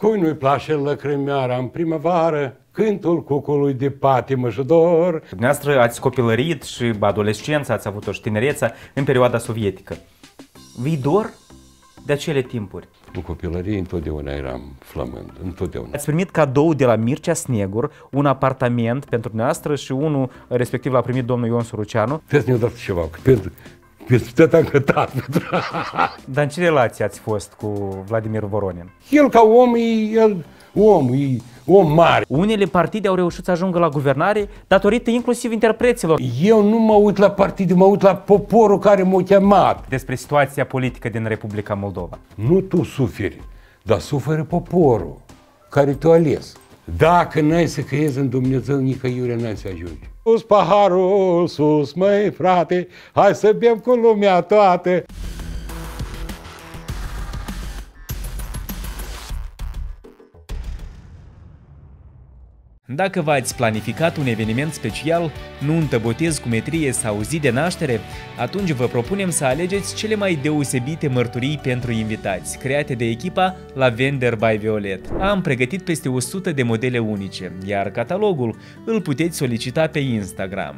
Cui nu-i place lăcrămioara în primăvară, cântul cucului de patimă și dor. Dumneavoastră ați copilărit și adolescența, ați avut-o și tinereța în perioada sovietică. Vi dor de acele timpuri? În copilărie întotdeauna eram flămând, întotdeauna. Ați primit cadou de la Mircea Snegur un apartament pentru dumneavoastră și unul respectiv l-a primit domnul Ion Suruceanu. Trebuie să ne-o dați ceva, că pentru tot am cătat. Dar în ce relație ați fost cu Vladimir Voronin? El ca om, e om mare. Unele partide au reușit să ajungă la guvernare datorită inclusiv interpreților. Eu nu mă uit la partide, mă uit la poporul care m-a chemat. Despre situația politică din Republica Moldova. Nu tu suferi, dar suferă poporul care te-a ales. Dacă n-ai să crezi în Dumnezeu, nicăiurea n-ai să ajungi. Sus paharul, sus, măi frate, hai să bem cu lumea toată. Dacă v-ați planificat un eveniment special, nuntă, botez, cumetrie sau zi de naștere, atunci vă propunem să alegeți cele mai deosebite mărturii pentru invitați, create de echipa Lavender by Violet. Am pregătit peste 100 de modele unice, iar catalogul îl puteți solicita pe Instagram.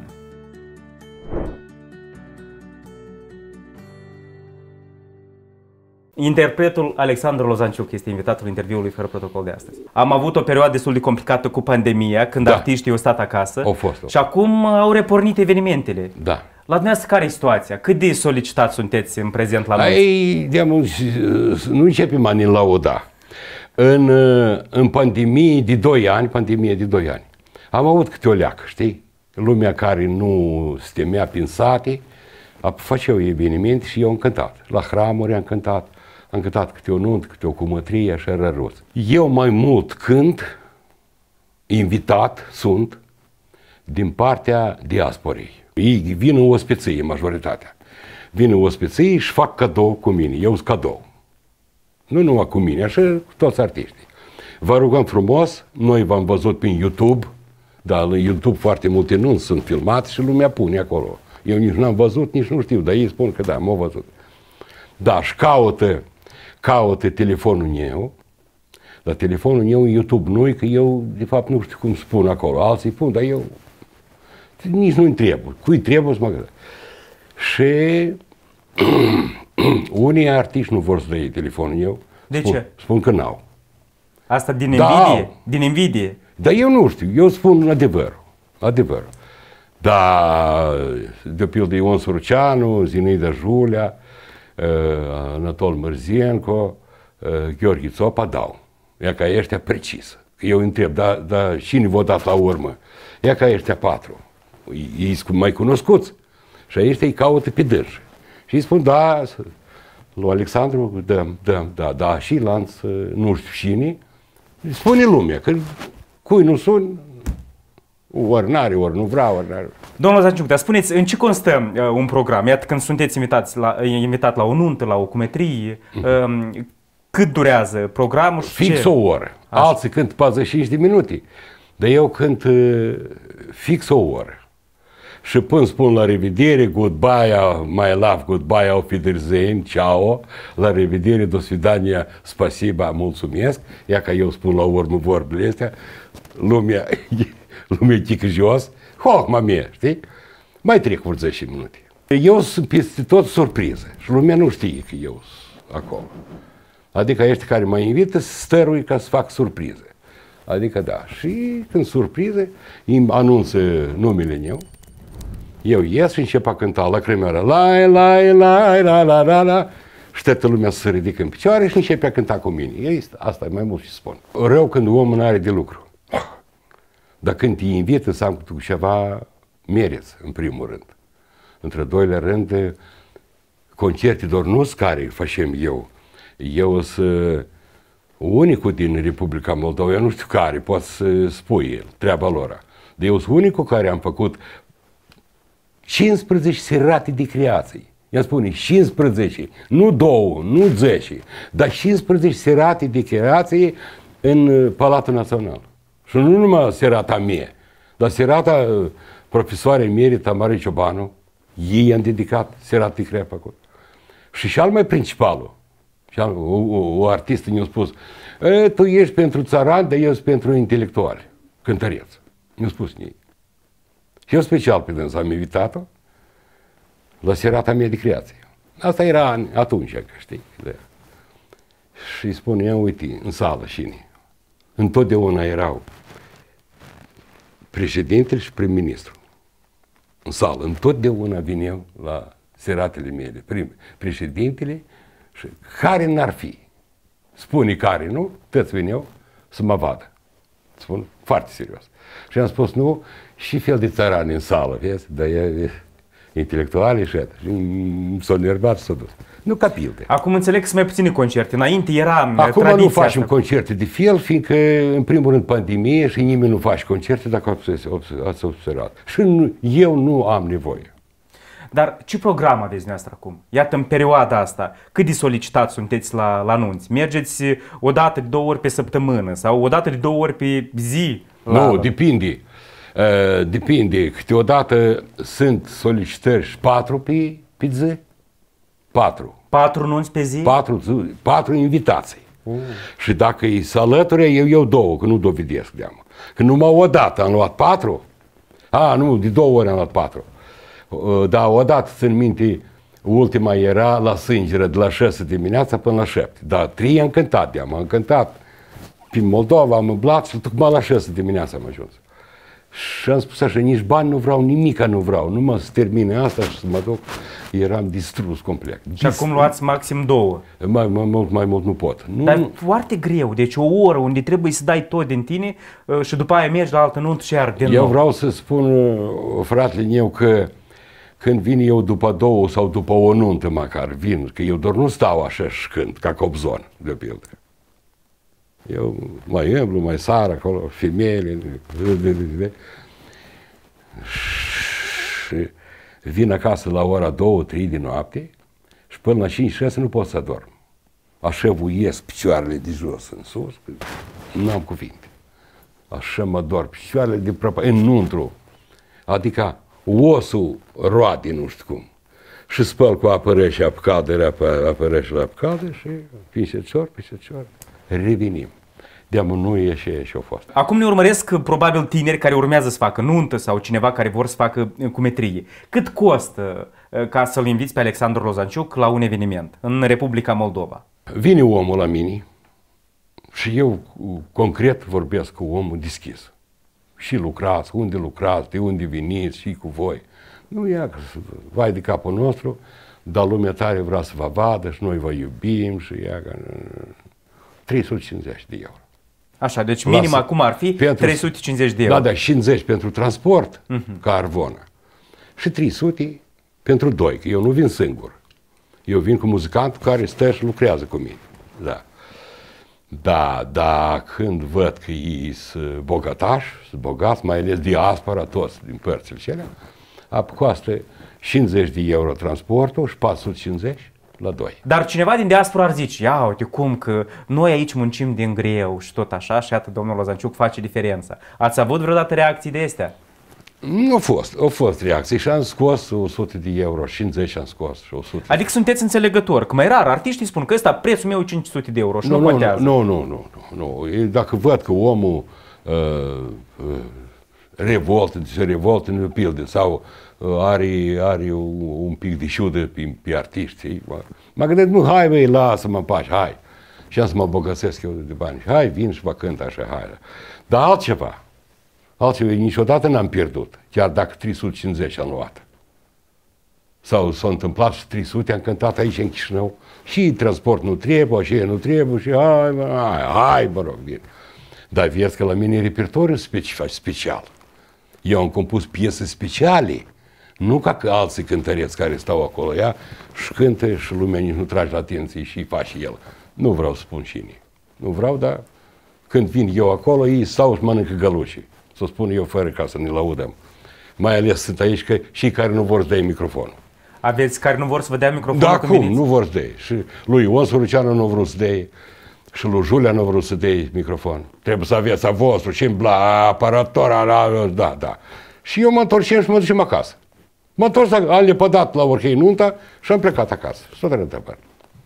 Interpretul Alexandru Lozanciuc este invitatul interviului fără protocol de astăzi. Am avut o perioadă destul de complicată cu pandemia, când artiștii au stat acasă. Au fost. Și acum au repornit evenimentele. Da. La dumneavoastră care e situația? Cât de solicitați sunteți în prezent la noi? Nu începem a ne lauda. În pandemie de 2 ani, am avut câte o leacă, știi? Lumea care nu se temea prin sate, făceau evenimente și eu am cântat. La hramuri am cântat câte o nuntă, câte o cumătrie, așa răros. Eu mai mult cânt, invitat sunt, din partea diasporei. Ei vin în ospeție, majoritatea. Vin în ospeție și fac cadou cu mine, eu sunt cadou. Nu numai cu mine, așa cu toți artiștii. Vă rugăm frumos, noi v-am văzut pe YouTube, dar la YouTube foarte multe nunți sunt filmate și lumea pune acolo. Eu nici nu am văzut, nici nu știu, dar ei spun că da, m-au văzut. Da, și caută telefonul meu, dar telefonul meu YouTube nu, că eu, de fapt, nu știu cum spun acolo. Alții spun, dar eu nici nu-i trebuie. Cui trebuie să mă gândesc. Și unii artiști nu vor să dea telefonul meu. De ce? Spun că n-au. Asta din invidie? Din invidie? Dar eu nu știu, eu spun adevărul. Da, de pildă Ion Suruceanu, Zinaida Julea, Anatol Mărzienco, Gheorghe Țopa dau. Ea ca ăștia precisă. Eu întreb, dar cine v-a dat la urmă? Ea ca ăștia 4. Ei sunt mai cunoscuți. Și ăștia îi caută pe dânși. Și îi spun, da, lui Alexandru, da, și lanț, nu știu cine. Spune lumea, că cui nu sun, ori n-are, ori nu vrea, ori n-are. Domnul Zanciuc, dar spuneți, în ce constă un program? Iată, când sunteți invitat la o nuntă, la o cumetrie, cât durează programul și fix ce? O oră. Așa. Alții cânt 45 de minute. Dar eu cânt fix o oră. Și până spun la revedere, goodbye, my love, goodbye, auf Wiedersehen, ciao, la revedere, do svidania, spasiba, mulțumesc. Ia ca eu spun la urmă vorbele astea, lumea tică jos, hoc, mamie, știi? Mai trec vreo 10 minute. Eu sunt peste tot surpriză și lumea nu știe că eu sunt acolo. Adică ăștia care mă invită stărui ca să fac surprize. Adică da, și când surprize, îmi anunță numele meu, eu ies și încep a cânta la cremioară, la, și toată lumea se ridică în picioare și începe a cânta cu mine. Asta e mai mult ce spun. Rău când omul nu are de lucru. Dar când te invită, înseamnă că tu ceva meriți, în primul rând. Între doilea rând, concerte doar nu sunt care facem eu. Eu sunt unicul din Republica Moldova, eu nu știu care, poate să spui treaba lor. Dar eu sunt unicul care am făcut 15 serate de creații. I-am spune 15, nu 2, nu 10, dar 15 serate de creații în Palatul Național. Și nu numai serata mea, dar serata profesoarei mele, Tamara Ciobanu, ei i-am dedicat serat de creat acolo. Și cel mai principalul, o artistă ne-a spus, Tu ești pentru țărani, dar eu sunt pentru intelectuali, cântăreți. Nu spus nimic. Și eu special pe dânsa am invitat-o la serata mea de creație. Asta era atunci, că știi. Da. Și spuneam, uite, în sală cine? Întotdeauna erau președintele și prim-ministru. În sală, întotdeauna vineau la seratele mele. Președintele și care n-ar fi. Spune care, nu? Toți veneau să mă vadă. Spun foarte serios. Și am spus, nu, și fel de țărani în sală, vezi? Dar e intelectuale și atât. Și s-au nervat și s-au dus. Nu ca pilde. Acum înțeleg că sunt mai puține concerte. Înainte era acum nu facem concerte de fel, fiindcă, în primul rând, pandemie și nimeni nu face concerte, dacă ați observat. Și eu nu am nevoie. Dar ce program aveți dumneavoastră acum? Iată, în perioada asta, cât de solicitați sunteți la anunți? Mergeți o dată de 2 ori pe săptămână sau o dată de 2 ori pe zi? Nu, depinde. Depinde. Câteodată sunt solicitări și 4 pe zi. 4. 4 anunți pe zi? 4 invitații. Și dacă îi se alăture, eu iau 2, că nu dovedesc de-amă. Că numai o dată am luat 4. Nu, de 2 ori am luat 4. Dar odată, țin minte, ultima era la Sângeră, de la 6 dimineața până la 7. Dar 3 am cântat de-am. Am cântat prin Moldova, am umblat și tocmai la 6 dimineața am ajuns. Și am spus așa, nici bani nu vreau, nimica nu vreau, numai să termine asta și să mă duc, eram distrus complet. Și acum luați maxim 2. Mai mult nu pot. Dar foarte greu, deci o oră unde trebuie să dai tot din tine și după aia mergi la altă nuntă și iar din nou. Eu vreau să spun, fratele meu, că când vin eu după 2 sau după o nuntă măcar, vin, că eu doar nu stau așa și cânt, ca Cobzon, de pildă. Eu mai îmblu, mai sar acolo, femeile, și vin acasă la ora 2-3 din noapte și până la 5-6 nu pot să dorm. Așa vuiesc picioarele de jos în sus, nu am cuvinte. Așa mă dor picioarele de prăpă, înăuntru. Adică osul roade, nu știu cum. Și spăl cu apă rece, apă caldă, apă rece la apă caldă și pișecior, revenim. De-amul nu e și-o fost. Acum ne urmăresc probabil tineri care urmează să facă nuntă sau cineva care vor să facă cumetrie. Cât costă ca să-l inviți pe Alexandru Lozanciuc la un eveniment în Republica Moldova? Vine omul la mine și eu concret vorbesc cu omul deschis. Și lucrați, unde lucrați, de unde veniți și cu voi. Nu ia că vai de capul nostru, dar lumea tare vrea să vă vadă și noi vă iubim și ia că 350 de euro. Așa, deci minim acum ar fi 350 de euro. Da, 50 pentru transport, ca Arvona. Și 300 pentru 2, că eu nu vin singur. Eu vin cu muzicantul care stă și lucrează cu mine. Da, când văd că ei sunt bogătași, sunt bogați, mai ales diaspora, toți din părțile celea, costă 50 de euro transportul și 450 la 2. Dar cineva din diaspora ar zice, ia uite cum că noi aici muncim din greu și tot așa și iată domnul Lozanciuc face diferența. Ați avut vreodată reacții de astea? Nu au fost reacții și am scos 100 de euro, 50 am scos și 100. Adică sunteți înțelegători, că mai rar artiștii spun că ăsta prețul meu e 500 de euro și nu contează. Nu. Dacă văd că omul se revoltă în pildă sau are un pic de șudă pe artiști, mă gândesc, nu, hai băi, lasă-mă în pace, hai. Și am să mă bogăsesc eu de bani. Hai, vin și vă cânt așa, hai. Dar altceva, niciodată n-am pierdut, chiar dacă 350 am luat. Sau s-a întâmplat și 300, am cântat aici în Chișinău. Și transport nu trebuie, și nu trebuie, și hai, mă rog, bine. Dar vezi că la mine e repertoriu special. Eu am compus piese speciale, nu ca că alții cântăreți care stau acolo, ea și cântă și lumea nici nu trage la atenție și îi face el. Nu vreau să spun cine. Nu vreau, dar când vin eu acolo, ei stau și mănâncă gălușii. Să spun eu fără ca să ne laudăm. Mai ales sunt aici că și care nu vor să dea microfonul. Aveți care nu vor să vă dea microfonul? Da, cum? Nu vor să dea. Și lui Ion Suruceanu nu vreau să dea. Și lui Julia nu vreau să dea microfon. Trebuie să aveți a vostru și aparator, da. Și eu mă întorcem și mă ducem acasă. M-am întors, am lepădat la orhei nunta și am plecat acasă. Și tot întâmplă.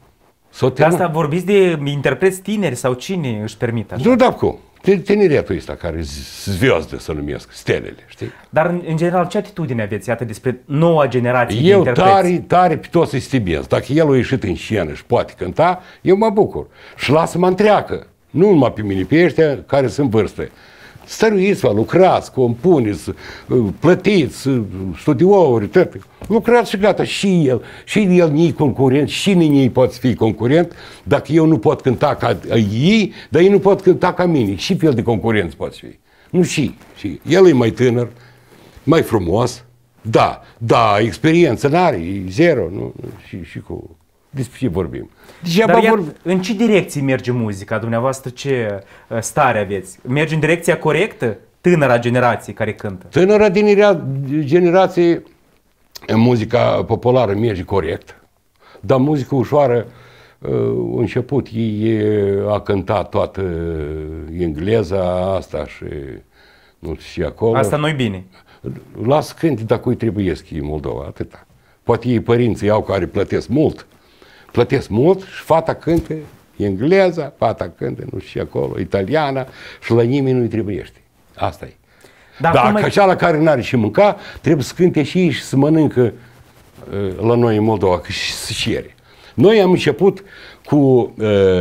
De asta vorbiți de interpreți tineri sau cine își permite așa? Nu, da, cum? Tineretul ăsta care zviazde să numesc, stelele, știi? Dar, în general, ce atitudine aveți, iată, despre noua generație de Eu interpreți? tare pe toți îi stimez. Dacă el a ieșit în scenă și poate cânta, eu mă bucur. Și lasă-mă întreacă. Nu numai pe mine, pe ăștia care sunt vârstă. Stăruiți-vă, lucrați, compuneți, plătiți, studiouri, tot. Lucrați și gata. Și el nu-i concurent, și nimeni poate fi concurent. Dacă eu nu pot cânta ca ei, dar ei nu pot cânta ca mine. Și fel de concurenți poate fi. Nu și. El e mai tânăr, mai frumos. Da, experiență n-are, e zero. Nu? Și cu... Despre ce vorbim? Dar în ce direcție merge muzica? Dumneavoastră ce stare aveți? Merge în direcția corectă? Tânăra generație care cântă? Tânăra generație, muzica populară merge corect, dar muzica ușoară, început, a cântat toată engleza asta și nu știu și acolo. Asta nu-i bine. Lasă cânte dacă îi trebuiesc în Moldova, atâta. Poate ei părinții au care plătesc mult și fata cântă engleza, fata cântă, nu știu și acolo, italiana și la nimeni nu-i trebuiește. Asta e. Dar așa la care n-are și mânca, trebuie să cânte și ei și să mănâncă la noi în Moldova, că și să cere. Noi am început cu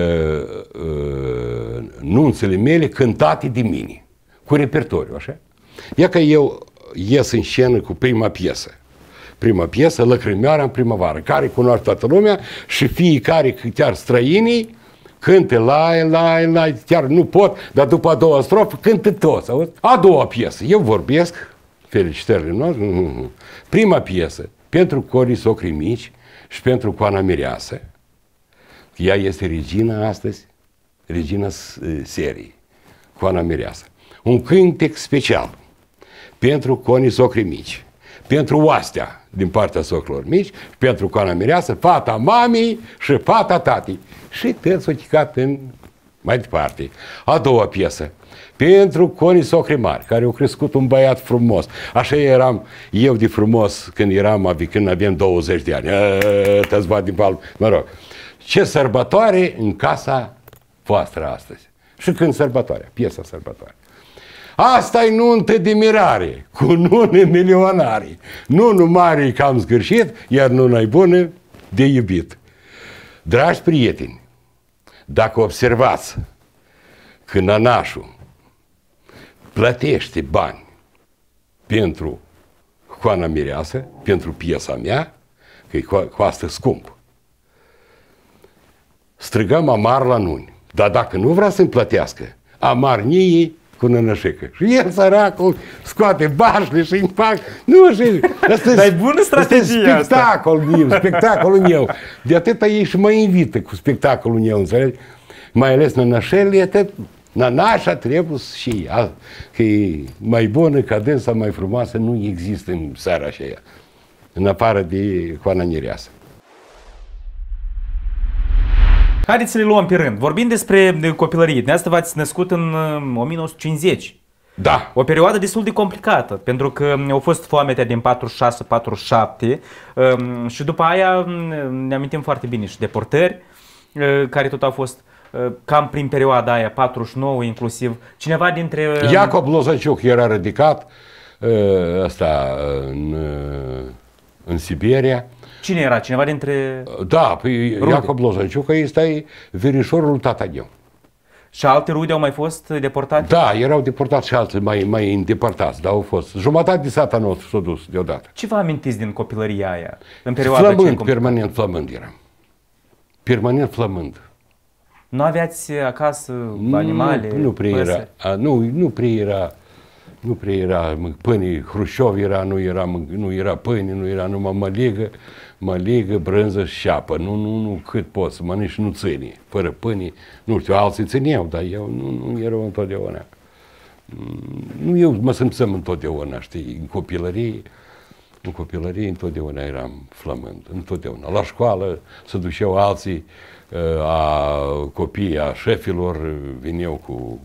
nunțele mele cântate de mine, cu repertoriu, așa? Ia că eu ies în scenă cu prima piesă. Prima piesă, Lăcrimioara în primăvară, care cunoaște toată lumea și fiecare, chiar străinii, cântă la, chiar nu pot, dar după a doua strofă cântă toți, auzi? A doua piesă, eu vorbesc, felicitările noastre, prima piesă, pentru Corii Socrii Mici și pentru Coana Mireasă, ea este regina astăzi, regina serii, Coana Mireasă. Un cântec special pentru Conii Socrii Mici, pentru oastea din partea socrilor mici, și pentru Coana Mireasă, fata mamii și fata tatii. Și tăi s-o chicat în mai departe. A doua piesă, pentru Conii Socrii Mari, care au crescut un băiat frumos. Așa eram eu de frumos când aveam 20 de ani. Te-ați bat din palmă. Mă rog, ce sărbătoare în casa voastră astăzi. Și când sărbătoarea, piesa sărbătoare. Asta-i nuntă de mirare, cu nune milionare. Nunul mare e cam zgârșit, iar nuna-i bună de iubit. Dragi prieteni, dacă observați că nănașul plătește bani pentru Coana Mireasă, pentru piesa mea, că e coastă scump, strigăm amar la nuni. Dar dacă nu vrea să-mi plătească, amar niei cu nănășică. Și el, săracul, scoate bașle și îmi fac... Nu, și... Dar e bună strategia asta. Spectacolul meu. De atâta ei și mă invită cu spectacolul meu, înțelegi? Mai ales nănășelile, atât... Nănașa trebuie și ea, că e mai bună, ca dânsa, mai frumoasă, nu există în seara aceea. În afară de Coana Mireasă. Haideți să le luăm pe rând. Vorbim despre copilărie. Dumneavoastră v-ați născut în 1950. Da. O perioadă destul de complicată, pentru că au fost foametea din 46-47 și după aia ne amintim foarte bine și deportări care tot au fost cam prin perioada aia, 49 inclusiv. Cineva dintre... Iacob Lozăciuc era ridicat în Siberia. Cine era? Cineva dintre... Da, Iacob Lozăciuc este verișorul lui tata meu. Și alte rude au mai fost deportate? Da, erau deportați și alții mai îndepărtați, dar au fost. Jumătate de sata nostru s-a dus deodată. Ce vă amintiți din copilăria aia? În perioada flămând, permanent flămând eram. Permanent flămând. Nu aveați acasă animale? Nu prea era. Nu prea era pâine, Hrușov era, nu era pâine, nu era numai măligă, brânză și șapă. Nu cât poți să mănânci, nu ține. Fără pâine, nu știu, alții țineau, dar eu nu erau întotdeauna. Nu, eu mă simțeam întotdeauna, știi, în copilărie întotdeauna eram flămând, întotdeauna. La școală se duceau alții, copiii, a șefilor, vineau cu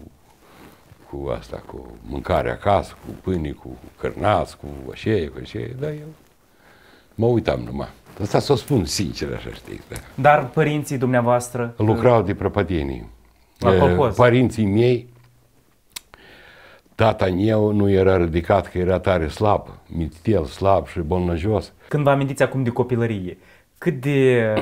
mâncare acasă, cu pâine, cu cărnați, cu așa, dar eu Mă uitam numai. Asta să o spun sincer, așa știi. Da. Dar părinții dumneavoastră? Lucrau de prăpădenii. La colhoz. Părinții mei, tata meu nu era ridicat, că era tare slab, mitel, slab și bolnăjos. Când vă amintiți acum de copilărie, cât de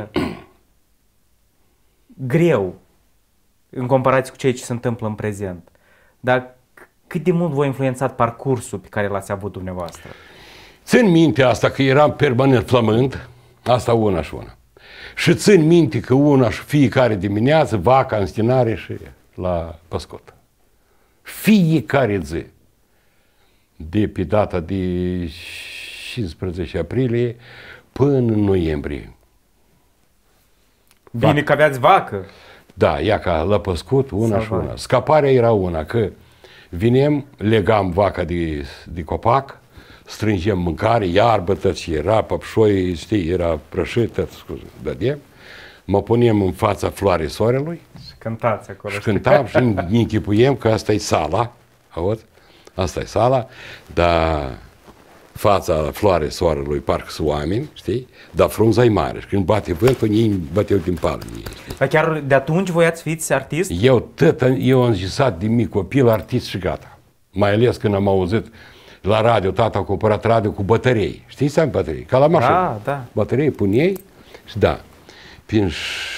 greu în comparație cu ceea ce se întâmplă în prezent, dar cât de mult v-a influențat parcursul pe care l-ați avut dumneavoastră? Țin minte asta că eram permanent flământ, asta una și una. Și țin minte că una și fiecare dimineață vaca în stinare și la păscot. Fiecare zi. De pe data de 15 aprilie până în noiembrie. Bine că aveați vacă. Da, ia ca la păscut, una și una. Scaparea era una, că vinem, legam vaca de copac, strângem mâncare, iarbă, tot ce era, păpșoi, știi, era prășit, tot, scuze, dădem. Mă punem în fața floarei soarelui. Și cântați acolo. Și cântam și ne închipuiem că asta e sala, auzi? Asta e sala, dar fața floarei soarelui parcă sunt oameni, știi? Dar frunza e mare și când bate vântul, ei bateau din palme. Dar chiar de atunci voi ați fiți artist? Eu am zisat de mic copil artist și gata. Mai ales când am auzit la radio, tata a cumpărat radio cu baterii. Știi ce înseamnă baterii? Ca la mașină. Da, da. Baterii puneai și da. Prin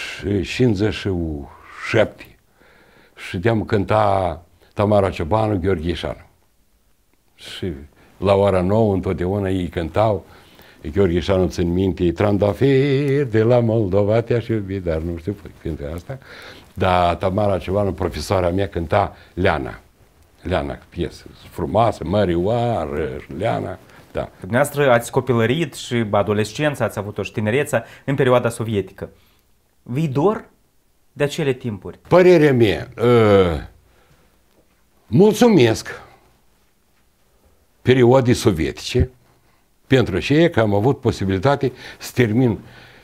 57 și de-am cânta Tamara Ciobanu, Gheorghe Ișanu. Și la ora 9 întotdeauna ei cântau. Gheorghe Ișanu, țin minte, trandafir de la Moldova, te-aș iubi, dar nu știu cântă asta. Dar Tamara Ciobanu, profesoara mea, cânta Leana. Leana, piesă frumoasă, Mărioară, Leana, da. Dumneavoastră ați copilărit și adolescența, ați avut-o și tinereța în perioada sovietică. Vi dor de acele timpuri? Părerea mea, mulțumesc perioadei sovietice pentru aceea că am avut posibilitate să termin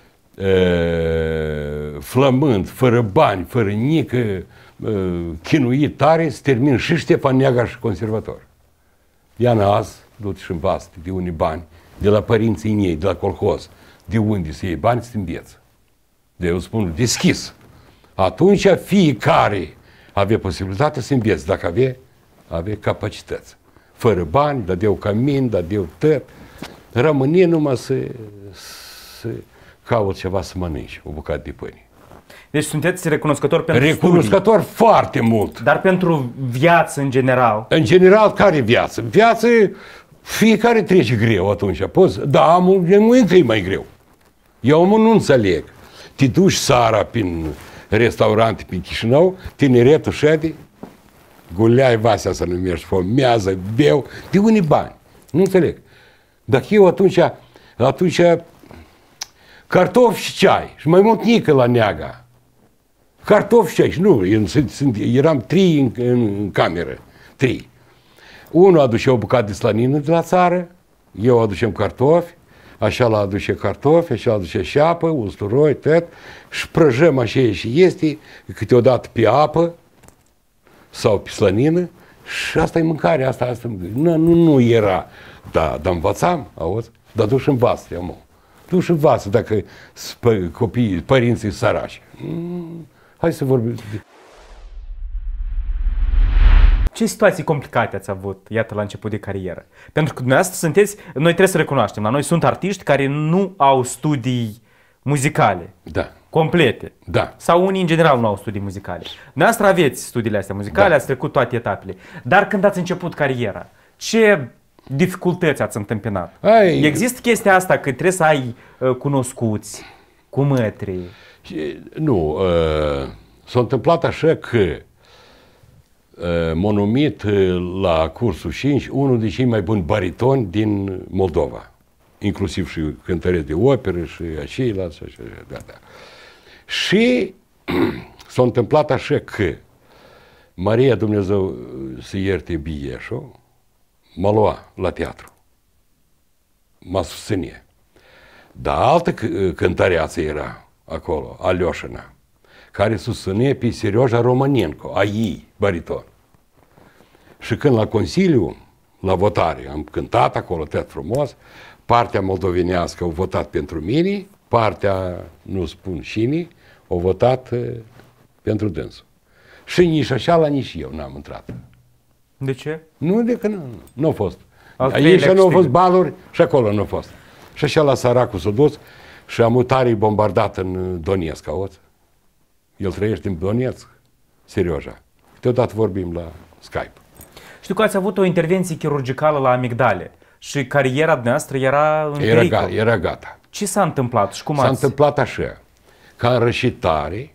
flămând, fără bani, fără nică, chinuit tare, să termin și Ștefan Neaga și conservator. Iana azi, du-te și învață de unii bani, de la părinții mei, de la colhoz, de unde să iei bani, să te înveți. De eu spun deschis. Atunci fiecare avea posibilitate să înveți, dacă avea capacități. Fără bani, dădeau camin, dădeau tot. Rămâne numai să caut ceva să mănânci, o bucată de pâine. Deci sunteți recunoscător pentru recunoscător studii. Foarte mult. Dar pentru viață în general? În general, care viață? Viață, fiecare trece greu atunci. Poți, da, încă e mai greu. Eu nu înțeleg. Te duci seara prin restaurante, prin Chișinău, tineretul șede, guleai vasea să numești, fomează, beau, de unii bani. Nu înțeleg. Dacă eu atunci cartofi și ceai, și mai mult nică la Neaga. Cartofi și ceai, și nu, eram 3 în cameră, 3. Unul aducea o bucată de slanină de la țară, eu aducem cartofi, așa la aduce cartofi, așa la aduce șeapă, usturoi, tot, și prăjăm așa și este, câteodată pe apă sau pe slănină, și asta e mâncare, asta nu era. Da, dar învățam, auzi? Dar du și învață, eu mă. Du și învață dacă copiii, părinții săraci. Hai să vorbim. Ce situații complicate ați avut, iată, la început de carieră? Pentru că dumneavoastră sunteți, noi trebuie să recunoaștem, la noi sunt artiști care nu au studii muzicale. Da. Complete. Da. Sau unii în general nu au studii muzicale. Dumneavoastră aveți studiile astea muzicale, ați trecut toate etapele. Dar când ați început cariera, ce dificultăți ați întâmpinat? Există chestia asta că trebuie să ai cunoscuți, cu mătri? Nu, s-a întâmplat așa că m-a numit la cursul 5 unul din cei mai buni baritoni din Moldova. Inclusiv și cântăreți de operă și aceilalți. Da. Și s-a întâmplat așa că Maria Dumnezeu să ierte Bieșu mă lua la teatru. Mă susține. Dar altă cântăreață era acolo, Alioșina, care susține pe Serioja Romanenko, a ei, bariton. Și când la Consiliu, la votare, am cântat acolo, tot frumos, partea moldovenească au votat pentru mine, partea, nu spun cine, au votat pentru dânsul. Și nici așa, nici eu n-am intrat. De ce? Nu, de că nu a fost. Aici nu au fost baluri și acolo nu a fost. Și așa la săracul s-a dus și Amutarii bombardat în Donetsk, auzi? El trăiește în Donetsk, Serioja. Câteodată vorbim la Skype. Știu că ați avut o intervenție chirurgicală la amigdale și cariera dumneavoastră era în pericol. Era gata. Ce s-a întâmplat și cum S-a întâmplat așa, că am rășit tare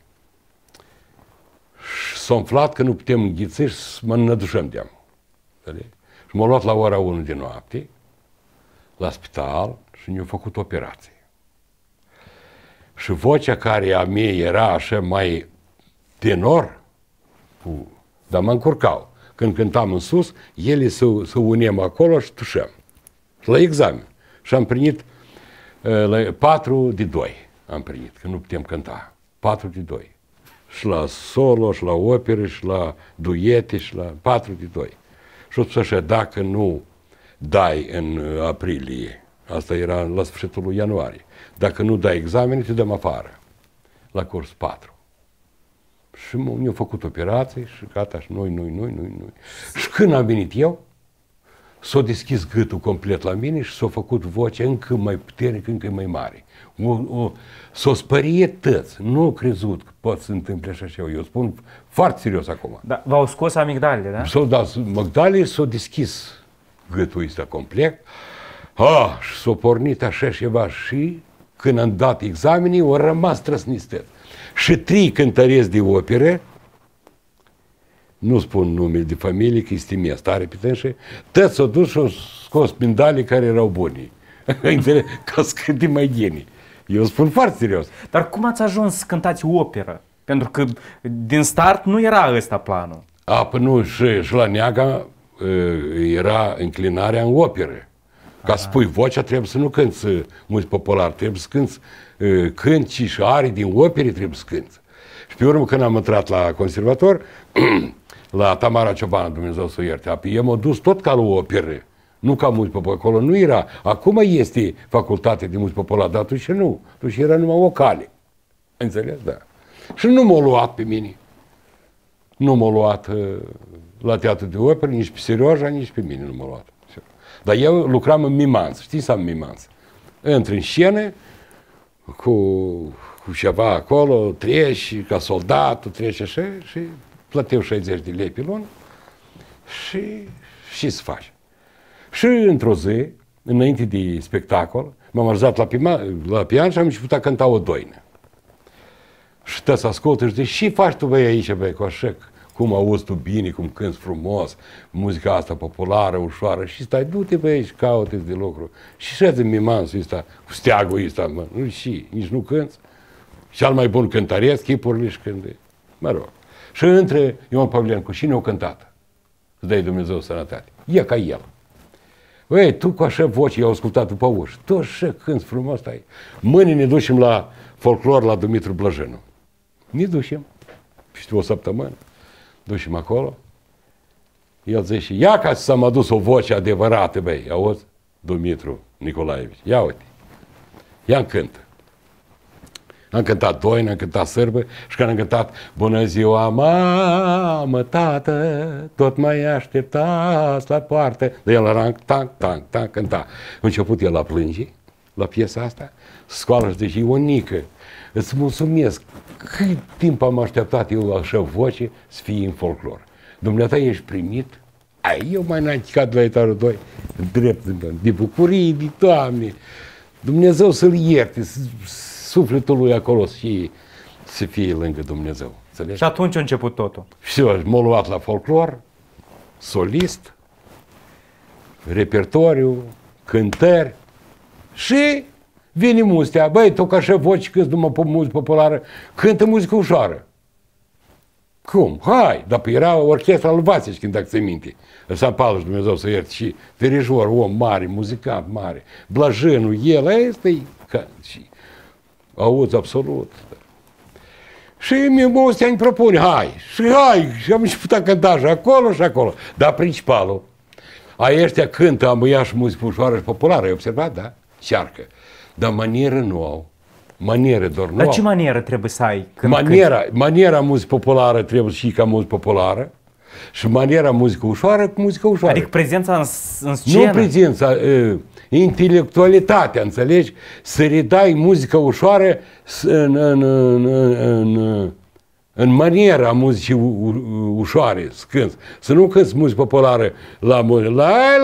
și s-a umflat că nu putem înghiți și mă înădușăm de-am. Și m-a luat la ora 1 de noapte la spital și ne-a făcut operație. Și vocea care a mea era așa mai tenor, dar mă încurcau. Când cântam în sus, ele se unem acolo și tușăm. La examen. Și am primit 4 de 2. Am primit, că nu putem cânta. 4 de 2. Și la solo, și la opere, și la duete, și la 4 de 2. Și o spus așa, dacă nu dai în aprilie, asta era la sfârșitul lui ianuarie, dacă nu dai examene, te dăm afară. La curs 4. Și mi-au făcut operații și gata, și noi. Și când am venit eu, s-a deschis gâtul complet la mine și s-a făcut vocea încă mai puternică, încă mai mare. S-a spăriet tăți. Nu au crezut că pot să întâmple așa ceva. Eu spun foarte serios acum. Da, v-au scos amigdalele, da? S-au dat amigdalele, s-a deschis gâtul ăsta complet. Și s-a pornit așa ceva și când am dat examenii, au rămas trăsnistet. Și 3 cântăreți de opere, nu spun numele de familie, că îi stimez tare pe tânșe, toți s-au dus și au scos mindale care erau buni. Ca să cânte mai geni. Eu spun foarte serios. Dar cum ați ajuns să cântați operă? Pentru că din start nu era ăsta planul. Nu, și la Neaga era înclinarea în operă. Ca să pui vocea, trebuie să nu cânți muzică popular, trebuie să cânti și arii din opere, trebuie să cânti. Și pe urmă, când am intrat la conservator, la Tamara Ciobanu, Dumnezeu să o ierte, eu m-am dus tot ca la operă, nu ca muzică populară. Acolo nu era. Acum este facultate de muzică populară, dar atunci nu. Atunci era numai vocale. Înțeles? Da. Și nu m-a luat pe mine. Nu m-a luat la teatru de operă, nici pe Serioja, nici pe mine nu m-a luat. Dar eu lucram în mimanță, știți, am mimanță. Intri în scenă cu ceva acolo, treci ca soldatul, treci așa și plăteau 60 de lei pe lună și să faci. Și într-o zi, înainte de spectacol, m-am arzat la pian și am început a cânta o doină. Și toți ascultă și zice, și faci tu, băi, aici, băi, cu așa, cum auzi tu bine, cum cânti frumos, muzica asta populară, ușoară, și stai, du-te pe aici, caută-ți de lucru. Și șeți în mimansul ăsta, cu steagul ăsta, mă, nu și, nici nu cânti. Cel mai bun cântăreț, chipurile și cânte. Mă rog. Și între Ion Pavlencu și ne-au cântat. Îți dai Dumnezeu sănătate. E ca el. Băi, tu cu așa voce, i-au ascultat după uși. Tu așa cânti frumos, stai. Mâine ne ducem la folclor la Dumitru Blăjenu. Ne ducem. Peste o săptămână. Ducem acolo. El zice, ia ca să m-a adus o voce adevărată, băi. Auzi? Dumitru Nicolaevici. Ia uite. Ia-mi cântă. Am cântat doină, am cântat sârbă și când am cântat bună ziua, mamă, tată, tot mai așteptați la poartă. Dar el era tank, cânta. A început el la plânge, la piesa asta, scoală și zice, Ionică, îți mulțumesc, cât timp am așteptat eu așa voce să fie în folclor. Dumneata ești primit? Eu mai n-am chicat la etajul 2, drept, de bucurie, de Doamne, Dumnezeu să-l ierte, sufletul lui acolo să fie lângă Dumnezeu. Înțelegi? Și atunci a început totul. Și m-a luat la folclor, solist, repertoriu, cântări și vine mustea. Băi, tu ca așa voci cânti numai pe muzică populară, cântă muzică ușoară. Cum? Hai! Dar era orchestra lui Vasici, când dacă ți minte. Ăsta Paluș, Dumnezeu să ierte, și dirijor, om mare, muzicant mare, Blajânul, el, ăsta e... Auzi, absolut. Și mustea îmi propune, hai, și am început a cânta și acolo și acolo. Dar principalul, ăștia cântă amâia și muzică ușoară și populară, ai observat, da? Cearcă. Dar manieră nu au. Manieră doar nu Dar au. ce manieră trebuie să ai? Maniera muzică populară trebuie și ca muzică populară și maniera muzică ușoară cu muzică ușoară. Adică prezența în scenă? Nu prezența, intelectualitatea, înțelegi? Să redai muzică ușoară în maniera muzicii ușoare, să cânți. Să nu cânți muzică populară la muzică.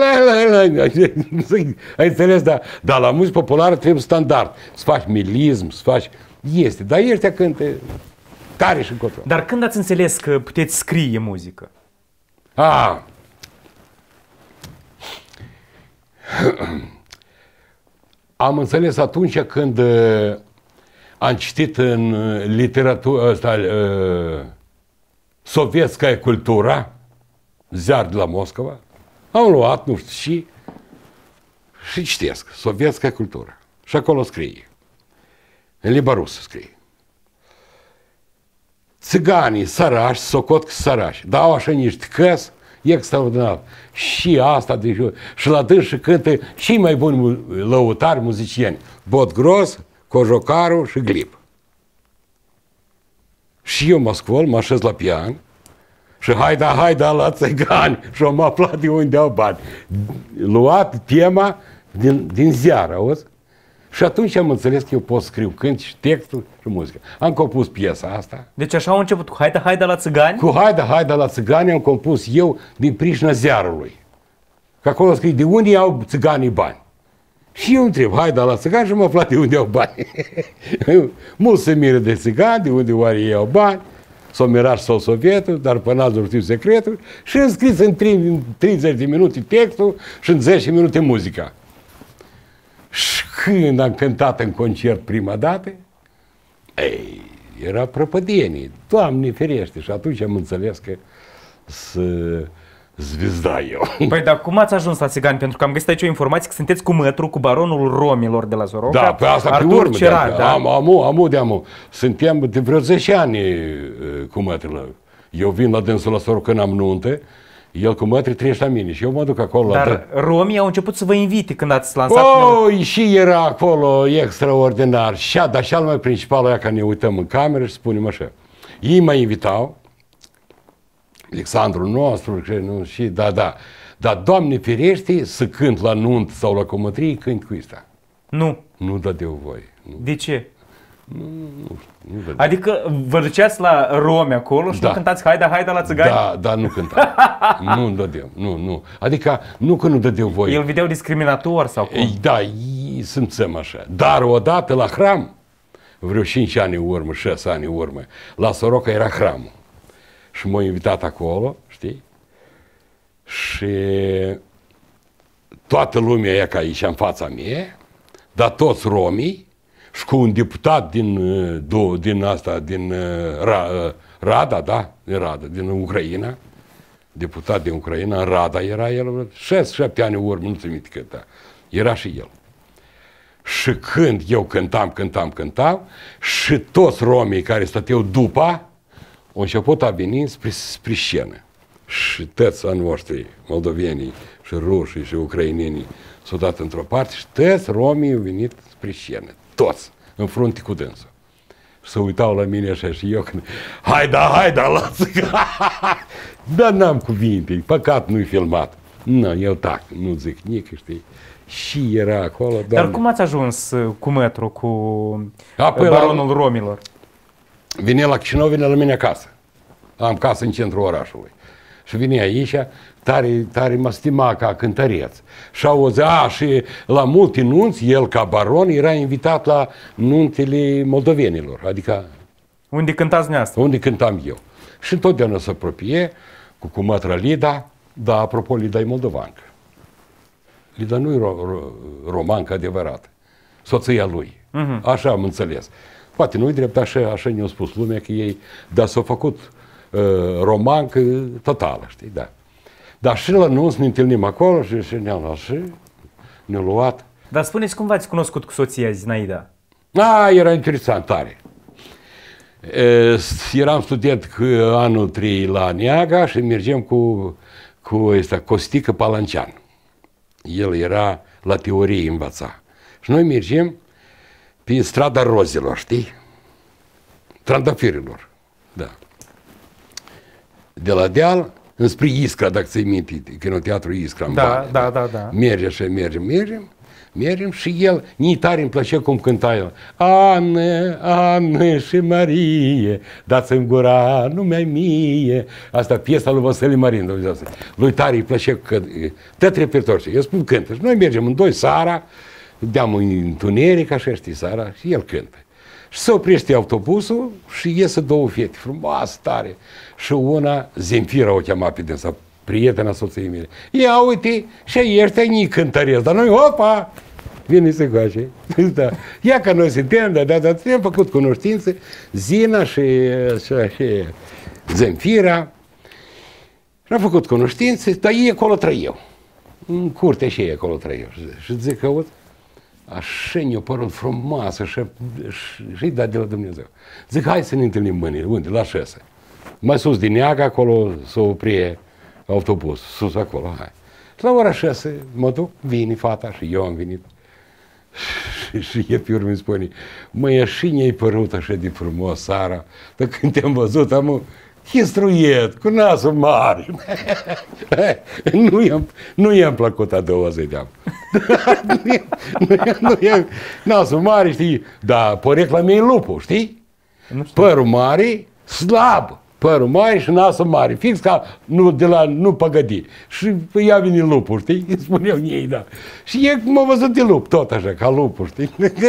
Ai înțeles? Dar la muzică populară trebuie standard. Să faci milism, să faci... Este, dar ăștia cântă tare și încotro. Dar când ați înțeles că puteți scrie muzică? Am înțeles atunci când am citit în literatură asta, Sovietskaya cultura, ziar de la Moscova, am luat, nu știu și citesc, Sovietskaya cultura. Și acolo scrie, în limba rusă scrie. Țiganii, sărași, socot că sărași, dau așa niște căs extraordinar. Și asta, deci, și la dânsă cântă și mai buni lăutari muzicieni. Bodgros, Cojocaru și Glib. Și eu mă scol, mă așez la pian și haida la țigani și am aflat de unde au bani. Luat tema din ziar, auzi? Și atunci am înțeles că eu pot scriu cânt și textul și muzică. Am compus piesa asta. Deci așa au început cu haida la țigani? Cu haida la țigani am compus eu din prișna ziarului. Că acolo scrie de unde au țiganii bani. Și eu întreb, haida la țigani și am aflat de unde au bani. Mulți se miră de țigani, de unde oare ei au bani. S-au mirat sau sovietul, dar până azi nu știu secretul. Și am scris în 30 de minute textul și în 10 minute muzica. Și când am cântat în concert prima dată, era prăpădenie, Doamne ferește, și atunci am înțeles că să zvizda eu. Păi, dar cum ați ajuns la țigani? Pentru că am găsit aici o informație că sunteți cu mătru, cu baronul Romilor de la Soroca, da, pe asta Artur pe urmă, Cerar, da? Amu. Suntem de vreo 10 ani cu mătrul. Eu vin la dânsul la Soroca, n-am nuntă, el cu mătri trece la mine și eu mă duc acolo. Dar romii au început să vă invite când ați lansat... Și era acolo extraordinar. Dar cel mai principal era că ne uităm în cameră și spunem așa. Ei mă invitau, Alexandru nostru, și da. Dar, Doamne ferește, să cânt la nunt sau la comătrie, cânt cu ăsta. Nu. Nu dădeau voi. Nu. De ce? Nu dădeau. Adică vă duceați la romi acolo și nu cântați haida la țigani? Da, nu cântam. Nu dădeau, nu. Adică nu că nu dădeau voi. El vedeau discriminator sau cum? Da, simțăm așa. Dar odată la hram, vreo 5 ani în urmă, 6 ani în urmă, la Soroca era hramul. Și m-au invitat acolo, știi? Și toată lumea e ca aici în fața mea, dar toți romii și cu un deputat din Rada, da? Din Ucraina, deputat din Ucraina, în Rada era el, 6-7 ani în urmă, nu ți minte cât, da. Era și el. Și când eu cântam și toți romii care stăteau după, au început a veni spre scenă. Și toți ani noștri, moldovenii și rușii și ucrainenii, s-au dat într-o parte și toți romii au venit spre scenă. Toți, în frunte cu dânsul. Și se uitau la mine așa și eu când, haida, lasă! Dar n-am cuvinte, păcat nu-i filmat. Nu, eu tac, nu zic nici, știi? Și era acolo, Doamne. Dar cum ați ajuns cu mătru, cu baronul Romilor? Vine la Chișinău, vine la mine acasă. Am casă în centrul orașului. Și vine aici, tare mă stima ca cântăreț. Și auzea, și la multe nunți, el ca baron era invitat la nuntele moldovenilor. Adică... Unde cântați dumneavoastră? Unde cântam eu. Și întotdeauna se apropie cu mătra Lida, dar apropo, Lida e moldovancă. Lida nu e romancă adevărată. Soția lui. Așa am înțeles. Poate nu-i drept, așa ne-a spus lumea că ei, dar s-au făcut romancă totală, știi, da. Dar și la nunți ne întâlnim acolo și ne-au luat. Dar spuneți, cum v-ați cunoscut cu soția Zinaida? Era interesant, tare. Eram student anul 3 la Neaga și mergem cu Costică Palancian. El era la teorie învăța. Și noi mergem pe strada rozelor, știi? Trandafirilor, da. De la deal înspre Iskra, dacă ți-ai minte, kinoteatru Iskra. Da. Merge și mergem și el, nici tare îmi plăcea cum cânta el. Ană și Marie, dați-mi gura numai mie. Asta piesa lui Vasile Marin, Dumnezeu. Lui tare îi plăcea că tot repertoriu. Eu spun cântă. Și noi mergem în doi seara, deam în întuneric, așa știi seara, și el cântă. Și se oprește autobusul și iese două fete, frumoase, tare. Și una, Zemfira o chema pe dânsa, prietena soției mele. Ia uite, și ăștia nici cântăresc, dar noi, opa, vine să coace. Da. Ia că noi suntem, am făcut cunoștințe, Zina și Zemfira. Și am făcut cunoștințe, dar ei acolo trăiau. În curte și ei acolo trăiau. Și zic că, așa ne-a părut frumoasă și-i dat de la Dumnezeu. Zic, hai să ne întâlnim mâine, unde? La 6. Mai sus din Neaga, acolo s-o oprie autobuz, sus acolo, hai. Și la ora 6 mă duc, vine fata și eu am venit. Și e pe urmă îmi spune, măi, și ne-ai părut așa de frumos seara, dar când te-am văzut, chistruiet, cu nasul mare. Nu i-am plăcut a doua zi de-am. Nasul mare, știi, dar porecla mea e lupul, știi? Părul mare, slab. Părul mare și nasul mare, fix ca nu păgădi. Și ea vine lupul, știi? Îi spuneau ei, da. Și e m-a văzut de lup, tot așa, ca lupul, știi?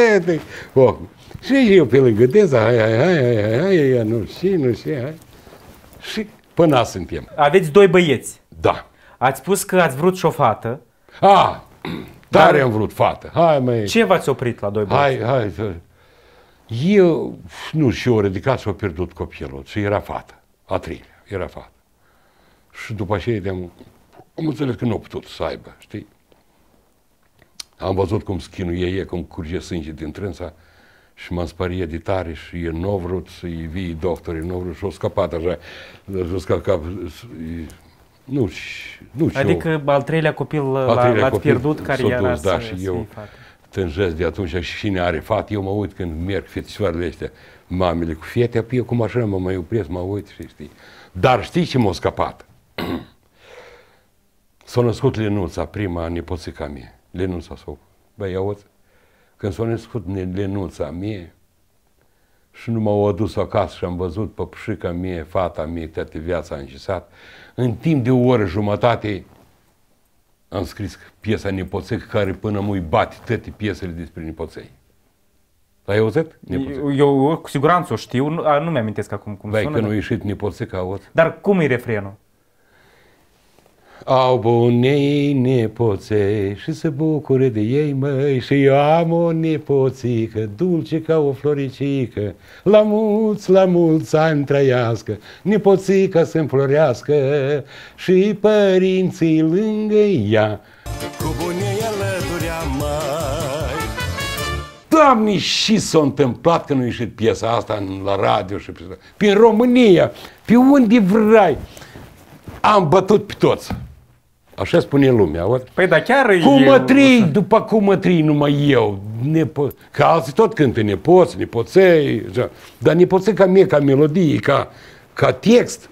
Și eu pe lângă dânsa, hai, nu știu, hai. Și până azi suntem. Aveți doi băieți. Da. Ați spus că ați vrut și o fată. Tare am vrut fată. Hai, măi. Ce v-ați oprit la doi băieți? Hai. Eu, nu știu, ridicat și-a pierdut copilul. Și era fată. A treilea, era fată. Și după aceea am înțeles că nu a putut să aibă, știi? Am văzut cum schinuie ei, cum curge sânge din trânsa și m-am spăriet de tare și el nu a vrut să-i vii doctorii, nu a vrut și-a scăpat așa. Nu știu. Adică al treilea copil l-ați pierdut, care era da, și eu tânjesc de atunci și cine are fată, eu mă uit când merg fetișoarele astea, mamele cu fete, apoi eu cum așa mă mai opresc, mă uit și știi. Dar știi ce m-a scăpat? S-a născut Lenuța, prima nepoțica mea. Lenuța s-a... Băi, auzi? Când s-a născut Lenuța mea și nu m-au adus acasă și am văzut pe pșica mea, fata mea, toată viața a încisat, în timp de o oră jumătate am scris piesa Nepoței, care până mă-i bate toate piesele despre nepoței. Ai auzit? Eu cu siguranță o știu, nu mi-amintesc acum cum sună. Că nu a ieșit Nepoțica, auzi? Dar cum e refrenul? Au bunei nepoței și se bucure de ei, măi, și eu am o nepoțică, dulce ca o floricică, la mulți ani trăiască, nepoțica să înflorească și părinții lângă ea. Cu bunei alăturea, măi. Doamne, și s-a întâmplat că nu a ieșit piesa asta la radio și prin România, pe unde vrei. Am bătut pe toți. Așa spune lumea. Păi da, chiar după cum mă trăi numai eu. Că alții tot cântă nepoți, nepoței. Dar nepoței ca mie, ca melodie, ca text.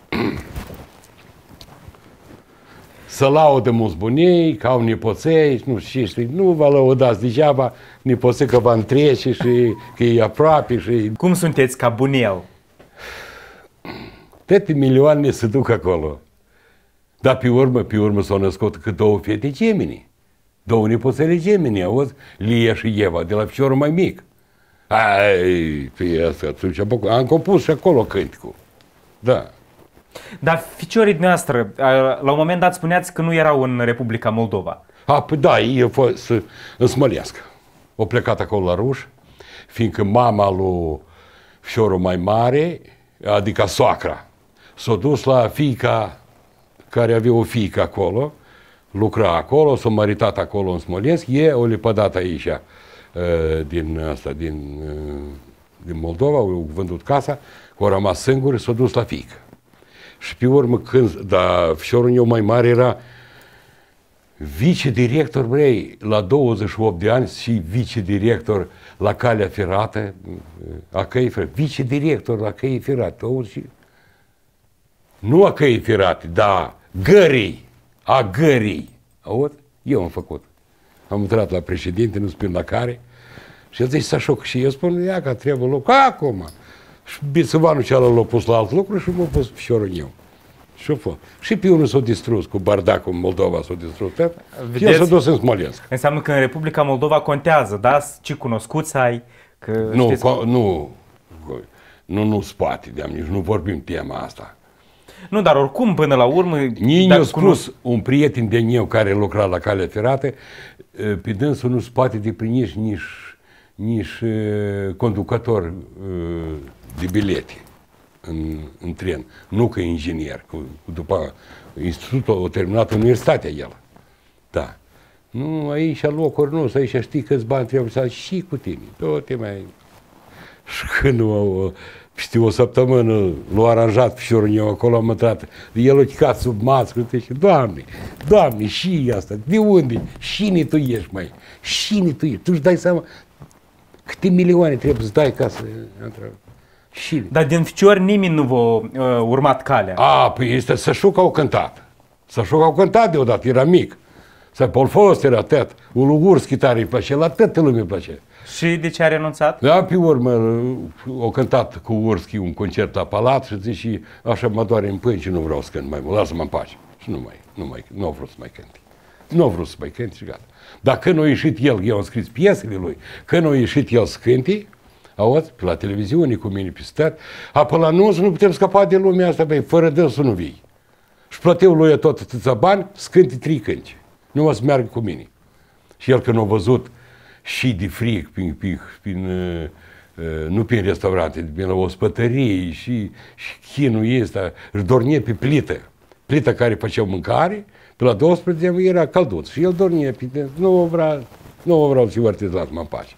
Să laudă mulți bunei, că au nepoței, nu știu, nu vă lăudați degeaba, nepoței că vă întrece și că e aproape. Și... Cum sunteți ca bunel? Toate milioane se duc acolo. Dar pe urmă s-au născut că două fete gemini. Două nepoțele gemini, auzi? Lia și Eva, de la piciorul mai mic. Am compus și acolo cânticul. Da. Dar ficiorii noastre, la un moment dat spuneați că nu erau în Republica Moldova. Păi da, ei au fost în Smălească. Au plecat acolo la ruși, fiindcă mama lui fiorul mai mare, adică soacra, s-a dus la fiica care avea o fiică acolo, lucra acolo, s-a maritat acolo în Smolensk, o lepădat aici din Moldova, au vândut casa, au rămas singuri, s-a dus la fiică. Și pe urmă, fiorul meu mai mare vicedirector, băi, la 28 de ani și vicedirector la calea ferată, a căii ferate, vicedirector la căii ferate, auzi, și nu a căii ferate, dar a gării, auzi, eu am făcut. Am intrat la președinte, nu spun la care, și el zice să șoc, și eu spun, ia că trebuie loc, acum. Și bițăvanul cealaltă l-a pus la alt lucru și m-a pus piciorul eu. Și pe unul s-a distrus, cu bardacul în Moldova s-a distrus, și el s-a dus în Smolensk. Înseamnă că în Republica Moldova contează, da? Ce cunoscuți ai? Că nu spate, nici nu vorbim tema asta. Nu, dar oricum, până la urmă... Nici mi-a spus un prieten de eu care lucra la calea ferată, pe dânsul nu spate de prin nici conducător de bilete în tren, nu că inginer, după institutul a terminat universitatea el. Da. Nu, aici locuri nu, aici știi câți bani trebuie să ai și cu tine. Toate mai... Și când știu, o săptămână l-a aranjat piciorul eu acolo, am intrat, el a chicat sub mască, și Doamne, și asta, de unde? Cine tu ești, măi? Cine tu ești? Tu își dai seama câte milioane trebuie să dai ca să... Dar din ficiori nimeni nu v-a urmat calea. Păi este Sășuc au cântat. Sășuc au cântat deodată, era mic. Paul Faust era tăt, Ulugurski tare îi place, la toată lumea îi place. Și de ce a renunțat? Da, pe urmă, au cântat cu Urski un concert la Palat și zice, și așa mă doare în pâini și nu vreau să cânt mai mult, lasă-mă în pace. Și nu au vrut să mai cânte. Nu au vrut să mai cânte și gata. Dar când a ieșit el, eu am scris piesele lui, când a ieșit el să cânte, auzi, pe la televiziune, cu mine pe stat, pe la anunț nu putem scăpa de lumea asta, băi, fără dânsul nu vii. Și plăteau lui tot atâția bani, să cânte 3 cânti. Nu mă să meargă cu mine. Și el când a văzut și de fric, nu prin restaurante, prin la ospătărie și chinul ăsta, își dormie pe plită care făceau mâncare, pe la 12 ani era călduț și el dormie pe nu vreau să-i vărtez, lasă-mă în pace.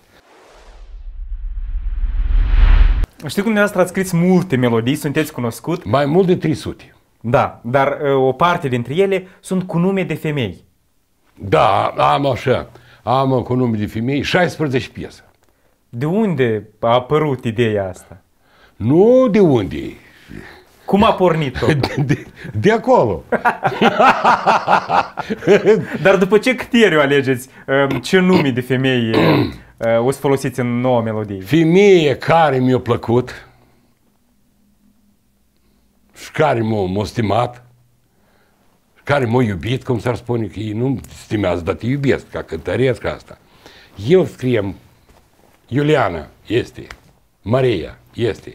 Știu cum dumneavoastră ați scris multe melodii, sunteți cunoscut? Mai mult de 300. Da, dar o parte dintre ele sunt cu nume de femei. Da, am cu nume de femei 16 piese. De unde a apărut ideea asta? Nu de unde. Cum a pornit-o? De acolo. Dar după ce criteriu alegeți ce nume de femei o să folosiți în noua melodie? Femeie care mi-a plăcut și care m-a stimat, care m-a iubit, cum s-ar spune, că ei nu stimează, dar te iubesc, ca cântăresc asta. Eu scriem Iuliana, este, Maria, este,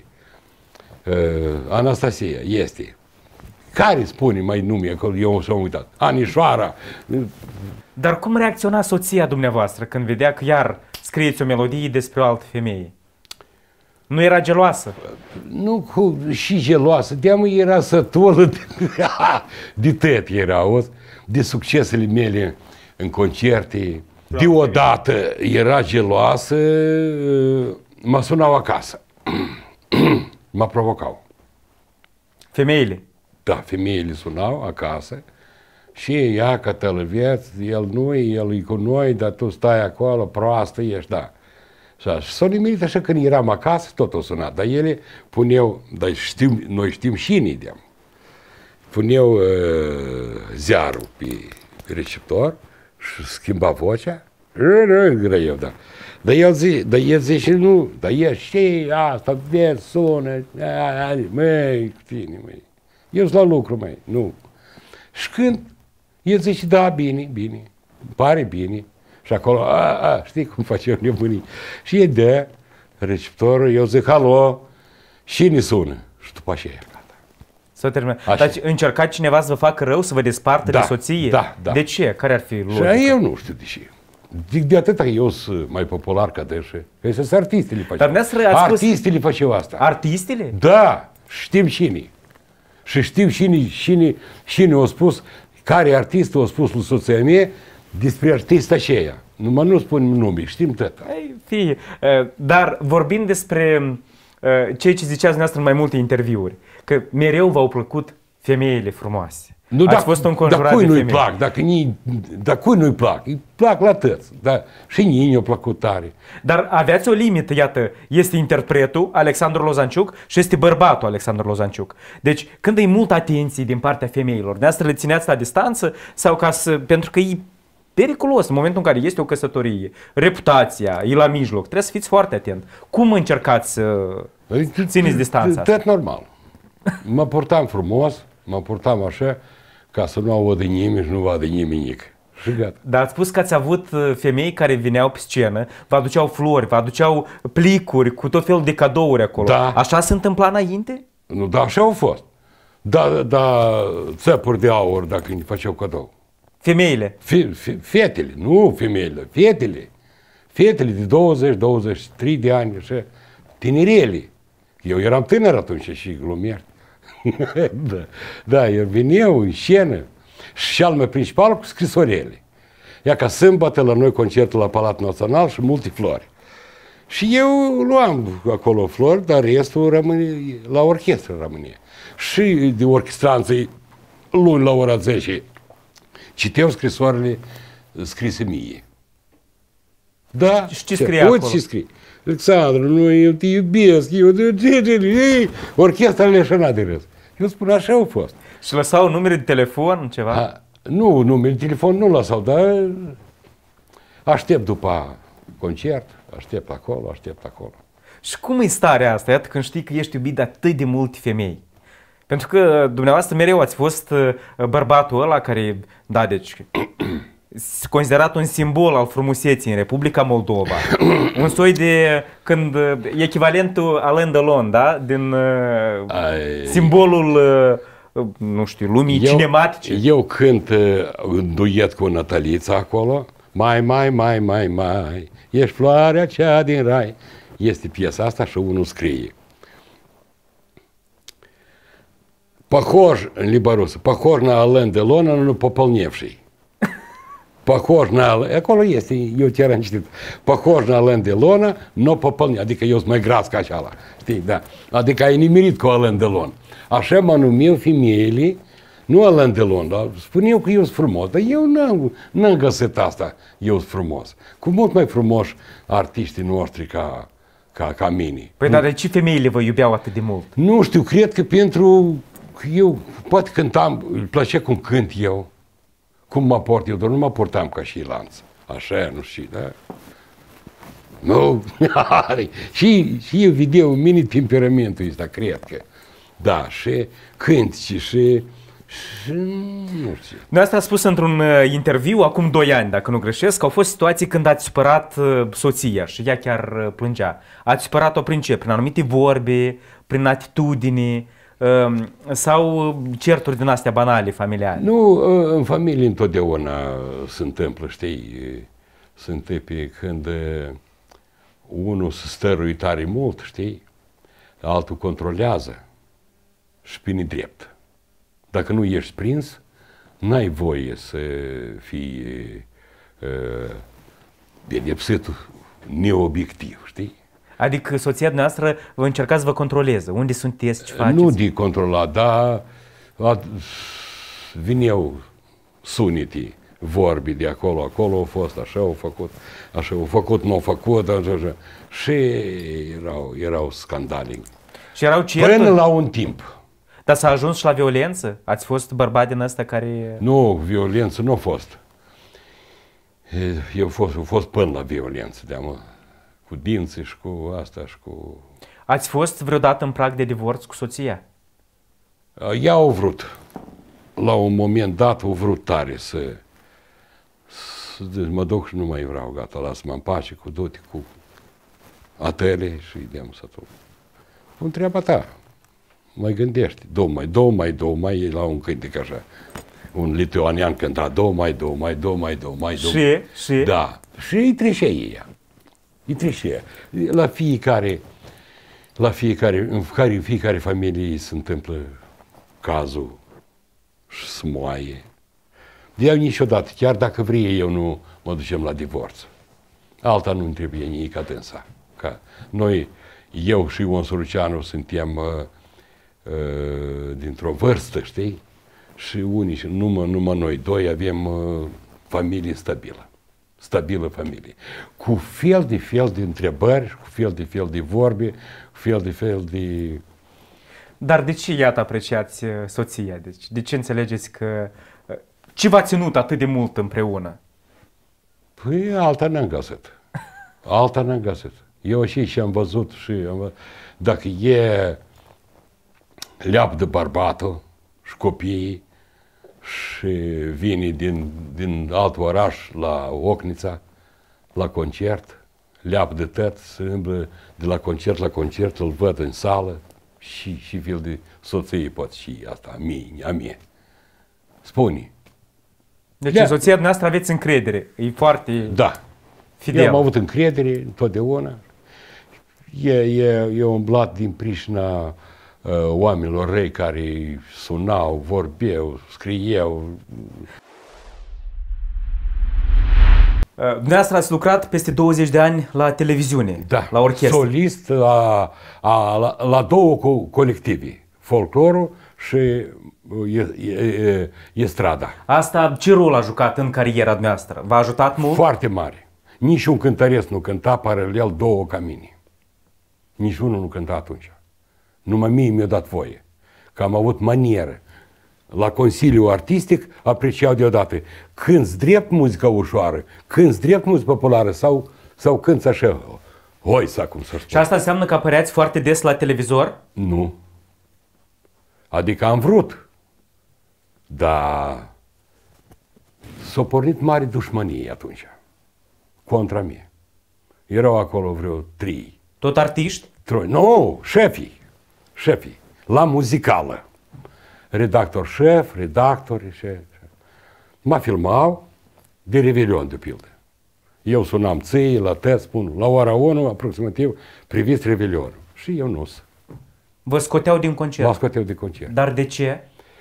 Anastasia, este. Care spune mai nume acolo? Eu s-am uitat. Anișoara. Dar cum reacționa soția dumneavoastră când vedea că iar scrieți o melodie despre o altă femeie? Nu era geloasă? Nu, și geloasă. De-amă era sătulă de tăt era, auzi? De succesele mele în concerte. Deodată era geloasă, mă sunau acasă. Mă provocau. Femeile? Da, femeile sunau acasă și ea că tălăveț, el nu e, el e cu noi, dar tu stai acolo, proastă ești, da. Și s-au nimerit așa când eram acasă, tot o sunat, dar ele puneau, dar noi știm și nideam, puneau ziarul pe receptor și schimba vocea, greu, da. Dar el zice, nu, dar el știi asta, vezi, sună, măi, cu tine, măi. Eu sunt la lucru, măi, nu. Și când el zice, da, bine, pare bine. Și acolo, știi cum facem nebunii. Și e dă receptorul, eu zic, alo, și ne sună. Și după aceea, gata. S-a terminat. Dar încerca cineva să vă facă rău, să vă despartă de soție? Da. De ce? Care ar fi logica? Și eu nu știu de ce. Zic de atâta că eu sunt mai popular ca dânsă. Că sunt artistele făceau. Artistele făceau asta. Artistele? Da, știm cine. Și știm cine a spus, care artist a spus lui soția mea despre artista aceea. Numai nu spun nume, știm tot. Fie. Dar vorbind despre ceea ce ziceați dumneavoastră în mai multe interviuri, că mereu v-au plăcut femeile frumoase. Nu, Ați fost înconjurat dar cui de nu-i femei. plac? Dar cui nu-i plac? Îi plac la tăți. Dar și mie i-a plăcut tare. Dar aveați o limită, iată, este interpretul Alexandru Lozanciuc și este bărbatul Alexandru Lozanciuc. Deci, când e multă atenție din partea femeilor, dumneavoastră le țineați la distanță sau pentru că e periculos în momentul în care este o căsătorie, reputația e la mijloc, trebuie să fiți foarte atent. Cum încercați să țineți distanța asta? Tot normal. Mă purtam așa, ca să nu audă nimeni și nu vadă nimic. Și gata. Dar ați spus că ați avut femei care vineau pe scenă, vă aduceau flori, vă aduceau plicuri cu tot felul de cadouri acolo. Da. Așa se întâmpla înainte? Nu, dar așa au fost. Da, țepuri de aur dacă îi făceau cadou. Femeile. Fetele, nu femeile, fetele. Fetele de 20-23 de ani, așa, tinerele. Eu eram tânăr atunci și glumeam. Da, eu veneau în scenă și al meu principal cu scrisorele. Ia ca sâmbătă la noi concertul la Palatul Național și multe flori. Și eu luam acolo flori, dar restul rămâne, la orchestră rămâne. Și de orchestranță, luni la ora 10, citeau scrisoarele scrise mie. Da. Și ce scrie acolo? Uite ce scrie. Alexandru, nu, eu te iubesc, orchestra leșăna de râs. Eu spun, așa au fost. Și lăsau numere de telefon, ceva? Nu, numere de telefon nu lăsau, dar aștept după concert, aștept acolo. Și cum e starea asta, iată, când știi că ești iubit de atât de multe femei? Pentru că dumneavoastră mereu ați fost bărbatul ăla care, da, deci, considerat un simbol al frumuseții în Republica Moldova. Un soi de, echivalentul Alain Delon, da? Din simbolul, nu știu, lumii cinematice. Eu cânt în duet cu Natalița acolo, mai, ești floarea cea din rai. Este piesa asta și unul scrie. Похож, în limba rusă, pохож на Alain Delon, но пополневший. Pохож на, acolo este, eu chiar am citit, pохож на Alain Delon, но пополневший, adică eu sunt mai gras ca ceala, știi, da. Adică ai nimerit cu Alain Delon. Așa mă numeau femeile, nu Alain Delon, dar spuneau că eu sunt frumos, dar eu n-am găsit asta, eu sunt frumos. Cu mult mai frumoși artiștii noștri ca mine. Păi dar de ce femeile vă iubeau atât de mult? Nu știu, cred că pentru eu, poate cântam, îmi plăcea cum cânt eu, cum mă port eu, dar nu mă portam ca și lanț. Așa, nu știu, da? Nu, și eu vedeau în mine temperamentul ăsta, cred că. Da, și cânt și nu știu. Dumneavoastră a spus într-un interviu, acum 2 ani, dacă nu greșesc, că au fost situații când ați supărat soția și ea chiar plângea. Ați supărat-o prin ce? Prin anumite vorbe, prin atitudini sau certuri din astea banale, familiale? Nu, în familie întotdeauna se întâmplă, știi, se întâmplă când unul se stăruie tare mult, știi, altul controlează și pune drept. Dacă nu ești prins, n-ai voie să fii pedepsit neobiectiv, știi? Adică soția noastră vă încercați să vă controleze. Unde sunteți, ce faceți? Nu de controlat, dar vineau sunete, vorbi de acolo au fost, așa au făcut, nu au făcut, așa. Și erau scandale. Și erau certuri? Până la un timp. Dar s-a ajuns și la violență? Ați fost bărbat din ăsta care... Nu, violență nu a fost. Eu fost până la violență, cu dinții și cu asta și cu... Ați fost vreodată în prag de divorț cu soția? Ea a vrut. La un moment dat a vrut tare să mă duc și nu mai vreau, gata, lasă-mă în pace cu du-te cu atele și idem să tu. Întreaba ta. Mai gândești, două mai, e la un cântec așa. Un lituanian cânta, două mai. Și? Da. Și îi trecea ea. La fiecare familie se întâmplă cazul și se moaie. Eu niciodată, chiar dacă vrei, eu nu mă ducem la divorț. Alta nu-mi trebuie nimic ca dânsa. Noi, eu și Ion Suruceanu suntem dintr-o vârstă, știi? și unii, și numai noi doi avem familie stabilă. Stabilă familie. Cu fel de întrebări, cu fel de vorbe, cu fel de... Dar de ce, iată, apreciați soția? Deci, de ce înțelegeți că... Ce v-a ținut atât de mult împreună? Păi alta n-am găsit. Alta n-am găsit. Eu și am văzut dacă e leapă de bărbatul și copiii și vine din alt oraș la Ocnița, la concert, leapă de tăt, se îmblă de la concert, îl văd în sală și fel de soție pot și asta, a mie. Spune. Deci în soția noastră aveți încredere, e foarte fidel. Eu am avut încredere întotdeauna. E un blat din prișna oamenilor răi care sunau, vorbeau, scrieau. Dumneavoastră ați lucrat peste 20 de ani la televiziune, la orchestră. Solist la două colective, folclorul și estrada. Asta ce rol a jucat în cariera dumneavoastră? V-a ajutat mult? Foarte mare. Nici un cântăresc nu cânta paralel două camine. Nici unul nu cânta atunci. Numai mie mi-a dat voie. Că am avut manieră. La Consiliul Artistic apreciau deodată. Cânți drept muzică ușoară, cânți drept muzică populară sau cânți așa. Hoisa, cum să spun. Și asta înseamnă că apăreați foarte des la televizor? Nu. Adică am vrut. Dar s-a pornit mare dușmănie atunci. Contra mie. Erau acolo vreo 3. Tot artiști? Nu, șefii. La muzicală. Redactor șef, redactori, șef. Mă filmau de Revelion, de pildă. Eu sunam ții, la test, spun, la ora 1, aproximativ, priviți Revelionul. Și eu nu. Vă scoteau din concert? Mă scoteau din concert. Dar de ce?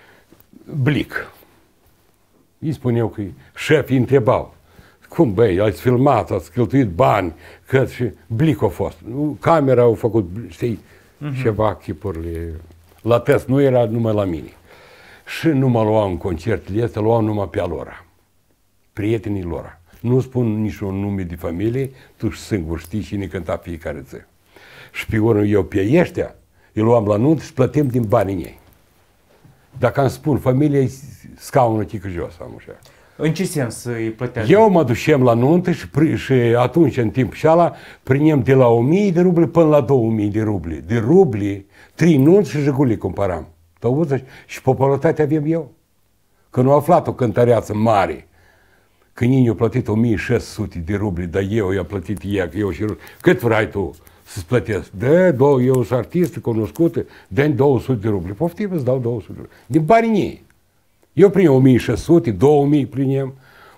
Blic. Îi spuneau că șefii întrebau. Cum, băi, ați filmat, ați cheltuit bani, că și blic a fost. Camera au făcut, știi, ceva chipurile. La test nu era numai la mine. Și nu mă luau în concertele astea, luau numai pe alora. Prietenii lor. Nu spun niciun nume de familie, tu singur știi cine cânta fiecare zi. Și pe urmă eu pe ăștia, îi luam la nuntă și plătim din banii ei. Dacă îmi spun familia, scaunul chică jos, am așa. În ce sens îi plăteați? Eu mă ducem la nuntă și atunci, în timpul șala, prindem de la 1000 de rubli până la 2000 de rubli. De rubli, 3 nunți și Jiguli cumpăram. Și popularitatea avem eu. Când au aflat o cântăreață mare, când ei au plătit 1600 de rubli, dar eu i-am plătit eu și cât vrei tu să-ți plătesc? Eu sunt artistă cunoscută, dă-mi 200 de rubli. Poftim, îți dau 200 de rubli. Din banii ei. Eu prin 1600, 2000 prinem,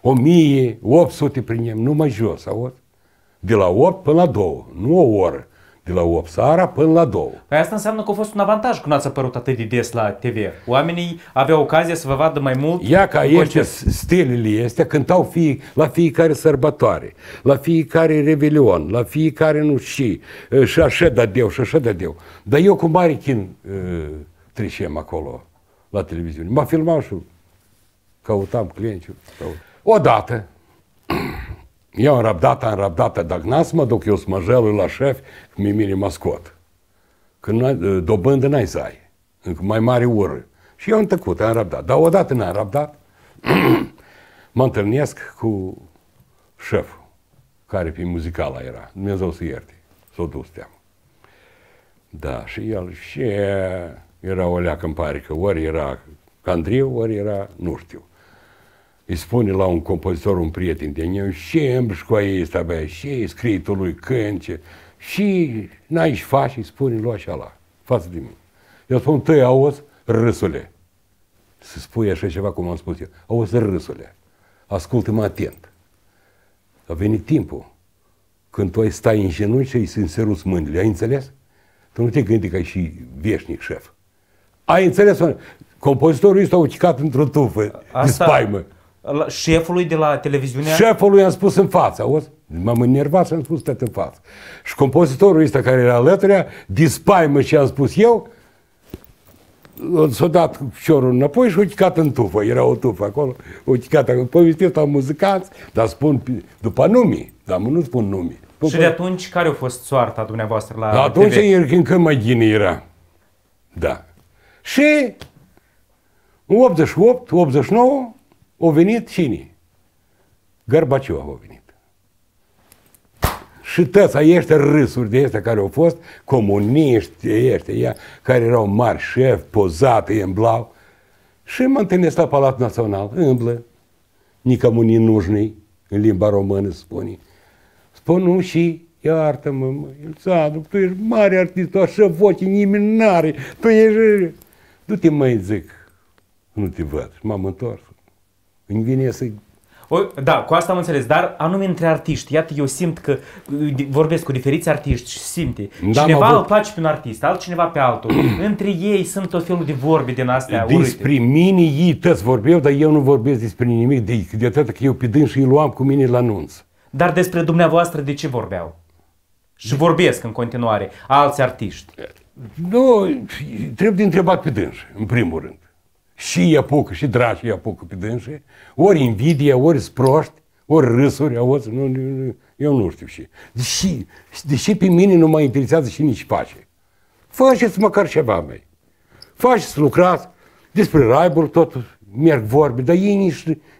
1800 prinem, numai jos, auzi? De la 8 până la 2, nu o oră. De la 8 seara până la 2. Păi asta înseamnă că a fost un avantaj că nu ați apărut atât de des la TV. Oamenii aveau ocazia să vă vadă mai mult. Ia ca ăștia, stelele astea cântau la fiecare sărbătoare, la fiecare revelion, la fiecare nu știu, și așa dădeau, și așa dădeau. Dar eu cu mare chin trecem acolo la televiziune. Mă filmau și căutam clienți. Odată, eu am răbdat, dacă n-am să mă duc eu smăjelul la șef, mine mă scot. Când dobândă n-ai să ai, încă mai mare ură. Și eu am tăcut, am răbdat. Dar odată n-am răbdat, mă întâlnesc cu șeful, care pe muzicala era. Dumnezeu să ierte, s-o dus teamă. Da, și el, și era o leacă, îmi pare că ori era Candriu, ori era, nu știu. Îi spune la un compozitor, un prieten de meu, și îmbrși cu ei ăsta, băi, și scriitul lui cânce, și n-ai și faci, îi spune, lua și ala, față de mine. Eu spun, tăi, auzi, râsule. Să spui așa ceva cum am spus eu. Auzi, râsule, ascultă-mă atent. A venit timpul când tu ai stai în genunchi și îi se înseruți mâinile, ai înțeles? Tu nu te gândi că ai și veșnic șef. Ai înțeles? Compozitorul ăsta a ucicat într-o tufă de spaimă. Șefului de la televiziune? Șefului i-am spus în față, auzi? M-am enervat și am spus tot în față. Și compozitorul ăsta care era alături, de spaimă și am spus eu, s-a dat piciorul înapoi și a chicat în tufă. Era o tufă acolo. O chicat acolo. Povestesc la muzicanți, dar spun după nume. Dar nu spun nume. Și de atunci, care a fost soarta dumneavoastră la atunci TV? încă mai ghine era. Da. Și în 88, 89 a venit cine? Gorbaciov a venit. Și toți ăștia râsuri de ăștia care au fost, comuniști ăștia, care erau mari șefi, pozate în blau. Și mă întâlnesc la Palatul Național, îmblă, nicomu ni нужный, în limba română spune. Spun, nu, și iartă-mă, Alexandru, tu ești mare artist, tu așa voce, nimeni n-are, tu ești... Du-te, măi, zic, nu te văd. Și m-am întors. Îmi vine să... Da, cu asta am înțeles, dar anume între artiști, iată, eu simt că vorbesc cu diferiți artiști și simte. Da, cineva îl place pe un artist, altcineva pe altul. Între ei sunt tot felul de vorbe din astea urâte. Despre mine ei toți vorbeau, dar eu nu vorbesc despre nimic de atât că eu pe dâns și îi luam cu mine la anunț. Dar despre dumneavoastră de ce vorbeau? Și vorbesc în continuare alți artiști. Nu, trebuie de întrebat pe dânsi, în primul rând. Și îi apucă, și dragi îi apucă pe dânsi, ori invidia, ori sproști, ori râsuri, auzi, eu nu știu și. Deși pe mine nu mă interesează și nici face. Faceți măcar ceva, măi. Faceți, lucrați, despre Raiburg tot merg vorbe, dar ei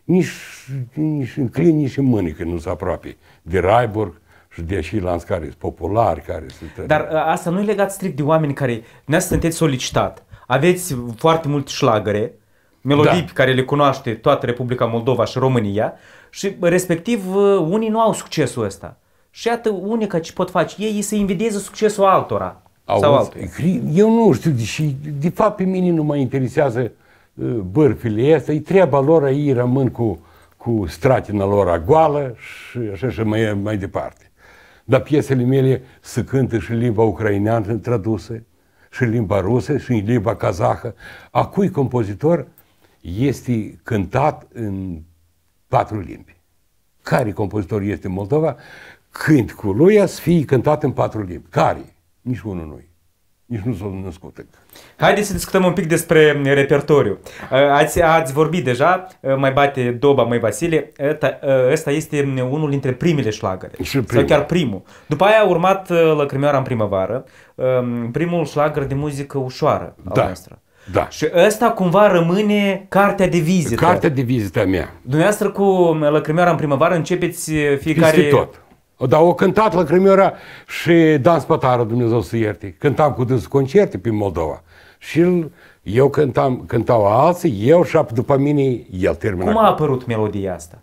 nici înclin, nici în mânică nu se apropie de Raiburg și de Șilanț care sunt populari, care sunt... Dar asta nu e legat strict de oameni care ne sunteți solicitat. Aveți foarte multe șlagăre, melodii pe care le cunoaște toată Republica Moldova și România și respectiv unii nu au succesul ăsta. Și iată unica ce pot face ei să invidieze succesul altora. Sau altora. Eu nu știu, deși de fapt pe mine nu mă interesează bărfile astea, e treaba lor, ei rămân cu stratina lor goală și așa și mai departe. Dar piesele mele se cântă și în limba ucraineană tradusă, și în limba rusă, și în limba kazahă. A cui compozitor este cântat în 4 limbi. Care compozitor este în Moldova? Cânticul lui să fie cântat în 4 limbi. Care? Nici unul nu-i. Nici nu s-a născut încă. Haideți să discutăm un pic despre repertoriu. Ați vorbit deja, mai bate Doba, mai Vasile, ăsta este unul dintre primele șlagăre. Sau chiar primul. După aia a urmat Lăcrămioara în primăvară, primul șlagăr de muzică ușoară al noastră. Da. Și ăsta cumva rămâne cartea de vizită. Cartea de vizită a mea. Dumneavoastră cu Lăcrămioara în primăvară începeți fiecare... Este tot. Dar o cântat Lăcrămioara și Dan Spătară, Dumnezeu să ierte. Cântam cu dânsul concerte pe Moldova. Și eu cântau alții, eu și după mine el termina. Cum a apărut melodia asta?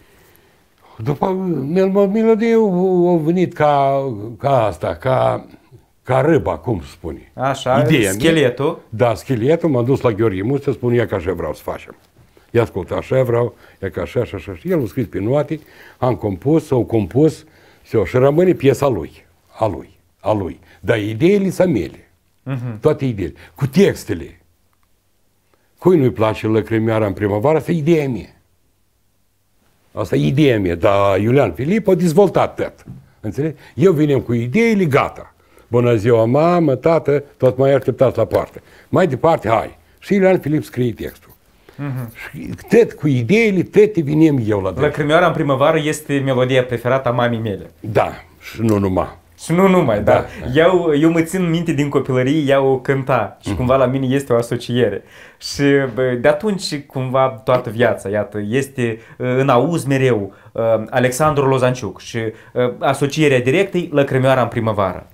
După melodia a venit ca asta, ca râba, cum se spune. Așa, ideea scheletul. Mea, da, scheletul, m-am dus la Gheorghe Muță, spune, că așa vreau să facem. I-a ascultat, așa vreau, e ca așa, așa, așa. El a scris pe note, am compus, s-au compus, și rămâne piesa a lui. Dar ideile sunt mele. Toate ideile. Cu textele. Cui nu-i place Lăcrămioara în primăvară, asta e ideea mea. Asta e ideea mea, dar Iulian Filip a dezvoltat tot. Înțelegi? Eu vinem cu ideile, gata. Bună ziua, mamă, tată, tot mai așteptați la poartă. Mai departe, hai. Și Iulian Filip scrie textul. Și tot cu ideile, tot vinem eu la dâns. Lăcrămioara în primăvară este melodia preferată a mamei mele. Da, și nu numai. Și nu numai, da. Eu mă țin minte din copilărie, ea o cânta și cumva la mine este o asociere. Și de atunci cumva toată viața, iată, este în auz mereu Alexandru Lozanciuc și asocierea directă e Lăcrămioara în primăvară.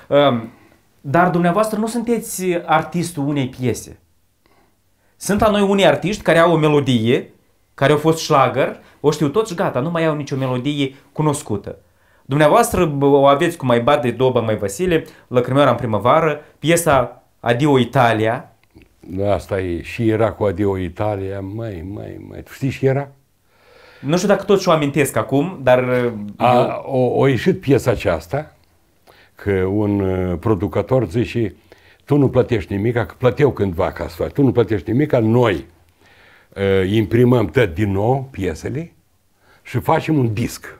Dar dumneavoastră nu sunteți artistul unei piese. Sunt la noi unii artiști care au o melodie, care au fost șlagăr, o știu toți și gata, nu mai au nicio melodie cunoscută. Dumneavoastră o aveți cu Mai bate Doba, mai Vasile, Lăcrămioara în primăvară, piesa Adio Italia. Asta e, și era cu Adio Italia, mai. Tu știi și era? Nu știu dacă toți o amintesc acum, dar... O ieșit piesa aceasta, că un producător zice, tu nu plătești nimic, că plăteau cândva ca să faci, tu nu plătești nimic, noi imprimăm tot din nou piesele și facem un disc.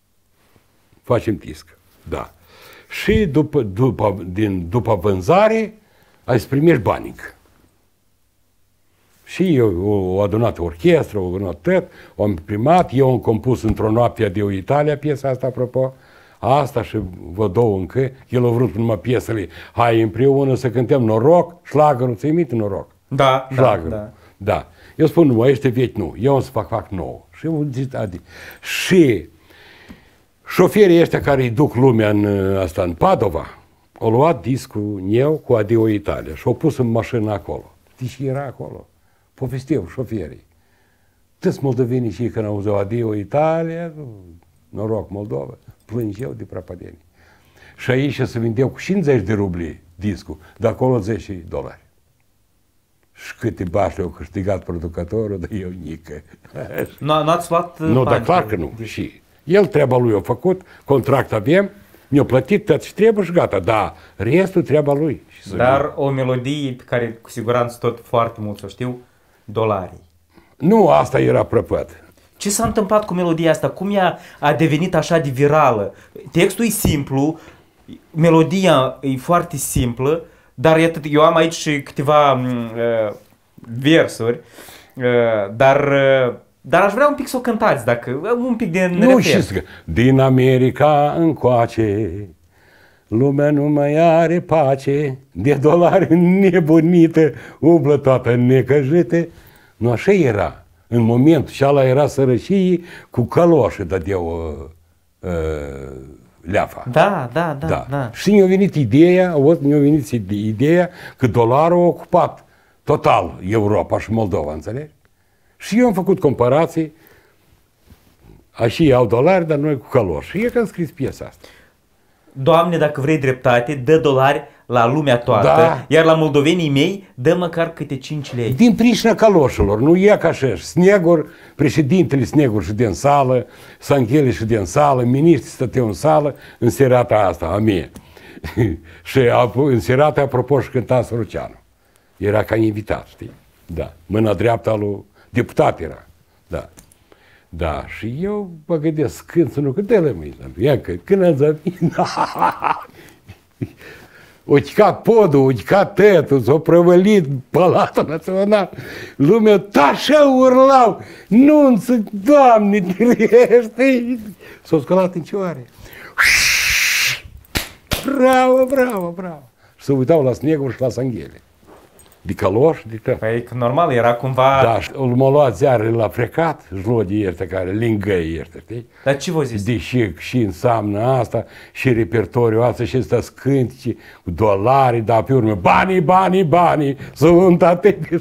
Facem disc, da. Și după vânzare, ai să primești banic. Și eu o adunat orchestră, o adunat tot, o am primat, eu am compus într-o noapte de Italia piesa asta, apropo, asta și vă două încă, el a vrut numai piesele, hai împreună să cântăm noroc, șlagărul, ți-ai minte noroc? Da, Șlagărul. Da. Eu spun, nu, ăștia vechi nu, eu o să fac nou. Și șoferii ăștia care îi duc lumea în Padova, au luat discul meu cu Adio Italia și au pus în mașină acolo. Știi ce era acolo? Povesteau șoferii. Toți moldovenii și când auzeau Adio Italia, noroc Moldova, plângeau de prapadenie. Și aici se vindeau cu 50 de rubli discul, de acolo $10. Și câte bași au câștigat producătorul, dar eu nică. N-ați luat nu, dar clar că nu. Și el treaba lui a făcut, contract avem, mi-a plătit tot ce trebuie și gata. Da, restul treaba lui. Dar o melodie pe care cu siguranță tot foarte mulți o știu, Dolarii. Nu, asta era prăpăt. Ce s-a întâmplat cu melodia asta? Cum ea a devenit așa de virală? Textul e simplu, melodia e foarte simplă, dar iată, eu am aici și câteva versuri, dar aș vrea un pic să o cântați, dacă un pic din nu știți că din America încoace lumea nu mai are pace, de dolari nebunită, umblă toată necăjită. Nu așa era. În momentul și ala era sărășie cu căloșă dădeau leafa. Da. Și ne-a venit ideea că dolarul a ocupat total Europa și Moldova, înțelegi? Și eu am făcut comparații, așa iau dolari, dar noi cu căloși. Și eu că am scris piesa asta. Doamne, dacă vrei dreptate, dă dolari la lumea toată, da. Iar la moldovenii mei dă măcar câte 5 lei. Din pricina caloșilor, nu e ca așa. Snegur, președintele Snegur și din sală, Sanghele și din sală, miniștrii stăteau în sală, în serata asta, a mie. Și în serata, apropo, și cânta Săruceanu. Era ca invitat, știi? Da. Mâna dreaptă a lui deputat era. Da. Da, și eu mă gândesc, când să nu cântele mâine. Ia că când ați venit, o chicat podul, o chicat tătul, s-o prăvălit Palatul Național. Lumea așa urlau, nunță, Doamne, trește! S-au sculat în cioare. Bravo, bravo, bravo! Și se uitau la Snegur și la Sanghele. De caloși, de tot. Păi, normal, era cumva... Da, m-a luat ziarele la frecat, jlodii ăștia care, lingăi ăștia, știi? Dar ce vă zis? Deși și înseamnă asta, și repertoriul asta, și ăsta scântice, cu dolari, dar pe urmă, banii, sunt atât.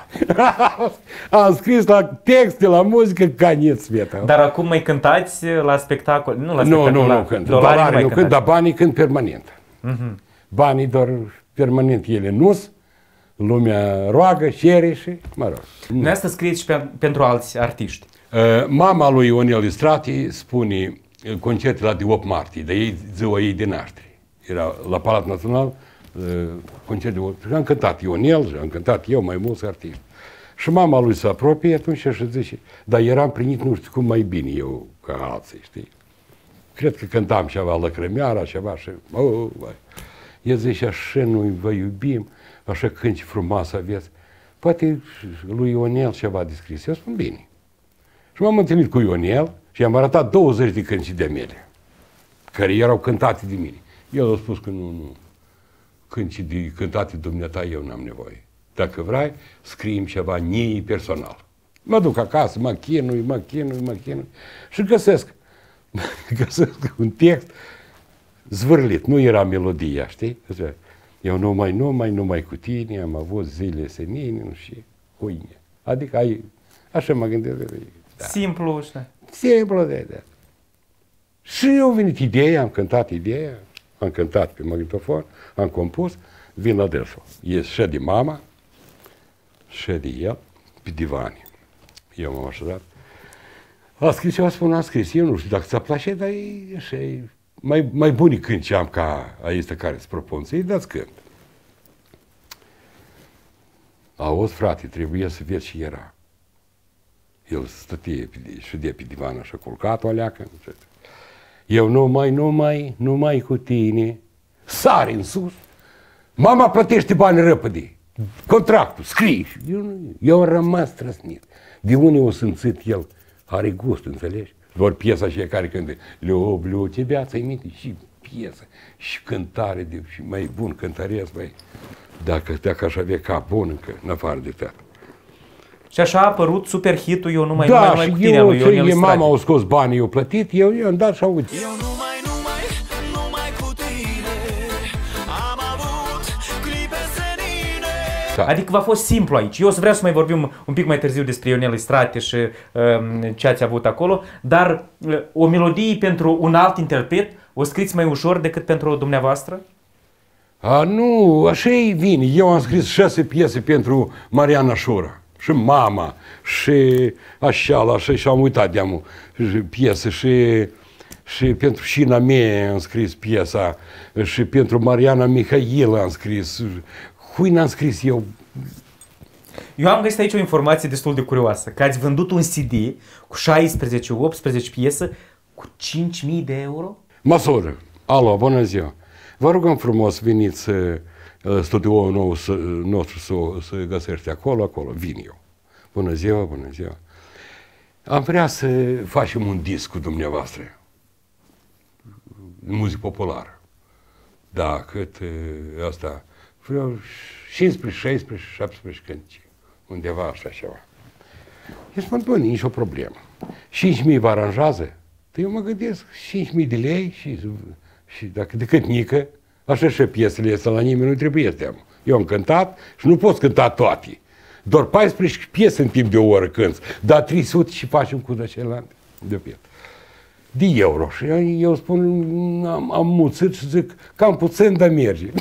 Am scris la texte, la muzică, ca niet sveta. Dar acum mai cântați la spectacol? Nu, la spectacol. Nu cânt. Dolari nu cânt, dar banii cânt permanent. Banii doar permanent ele nu-s. Lumea roagă, cere și, mă rog. Dumneavoastră scrieți și pentru alți artiști. Mama lui Ionel Istrati spune concerte la de 8 martie, de ei, ziua ei de naștere. Era la Palatul Național, concert de 8 martie. Am cântat Ionel și am cântat eu, mai mulți artiști. Și mama lui se apropie atunci și zice, dar eram primit nu știu cum mai bine eu ca alții, știi? Cred că cântam ceva lăcrămeara, ceva și... El zice, așa noi vă iubim, așa cânti frumoasă aveți. Poate lui Ionel ceva de scris. Eu spun bine. Și m-am întâlnit cu Ionel și i-am arătat 20 de cânti de mele, care erau cântate de mine. El a spus că nu. Cânti cântate de dumneata eu n-am nevoie. Dacă vrei, scrie ceva nie personal. Mă duc acasă, mă chinui și găsesc un text zvârlit. Nu era melodia, știi? Eu numai cu tine, am avut zile senine și uine. Adică așa mă gândesc. Da. Simplu, așa. Simplu, da. Și eu venit ideea, am cântat ideea, am cântat pe magnetofon, am compus, vin la dânsul. Ies și de mama, și de el, pe divane. Eu m-am așezat. A scris, eu spun, am scris. Eu nu știu dacă ți-a place, dar e așa, mai buni când ce am ca aici care îți propun să-i dați cânt. Auzi, frate, trebuie să vezi ce era. El stătie și de pe divan așa culcat o aleacă. Eu numai cu tine, sari în sus. Mama plătește bani repede. contractul, scrii. Eu am rămas trăsnit. De unde o simțit el? Are gust, înțelegi? Doar piesa și care cântă. Люблю тебя, ți-ai minte? Și piesă, și cântare, și mai bun cântăresc, băi. Dacă aș avea cap bun încă, în afară de teatru. Și așa a apărut super hitul Eu nu mai Da, numai și cu tine, lui Ionel Strate. mama au scos banii, eu plătit, eu i-am dat și aud. Eu numai cu tine am avut clipe senine. Da. Adică v-a fost simplu aici. Eu o să vreau să mai vorbim un pic mai târziu despre Ionel Strate și ce ați avut acolo, dar o melodie pentru un alt interpret o scriți mai ușor decât pentru dumneavoastră? Nu, așa-i vine. Eu am scris 6 piese pentru Mariana Șura. Și mama, și așa, și am uitat de-amul piesă, și pentru Șina mea am scris piesa, și pentru Mariana Mihail am scris. Cui n-am scris eu? Eu am găsit aici o informație destul de curioasă, că ați vândut un CD cu 16-18 piese cu 5.000 de euro? Măsură, alo, bună ziua. Vă rugăm frumos, veniți studioul nostru să găsește acolo, vin eu. Bună ziua, bună ziua. Am vrea să facem un disc cu dumneavoastră. Muzică populară. Da, cât asta, vreau 15, 16, 17 cântici. Undeva așa ceva. Eu spun, bun, nici o problemă. 5.000 vă aranjează? Eu mă gândesc, 5.000 de lei și dacă de cât nică, așa și piesele astea la nimeni nu trebuie să am. Eu am cântat și nu pot cânta toate. Doar 14 piese în timp de o oră cânți, dar 300 și facem cu celelalte de piesă. De euro. Și eu spun, am mulțit și zic, cam puțin, dar merge.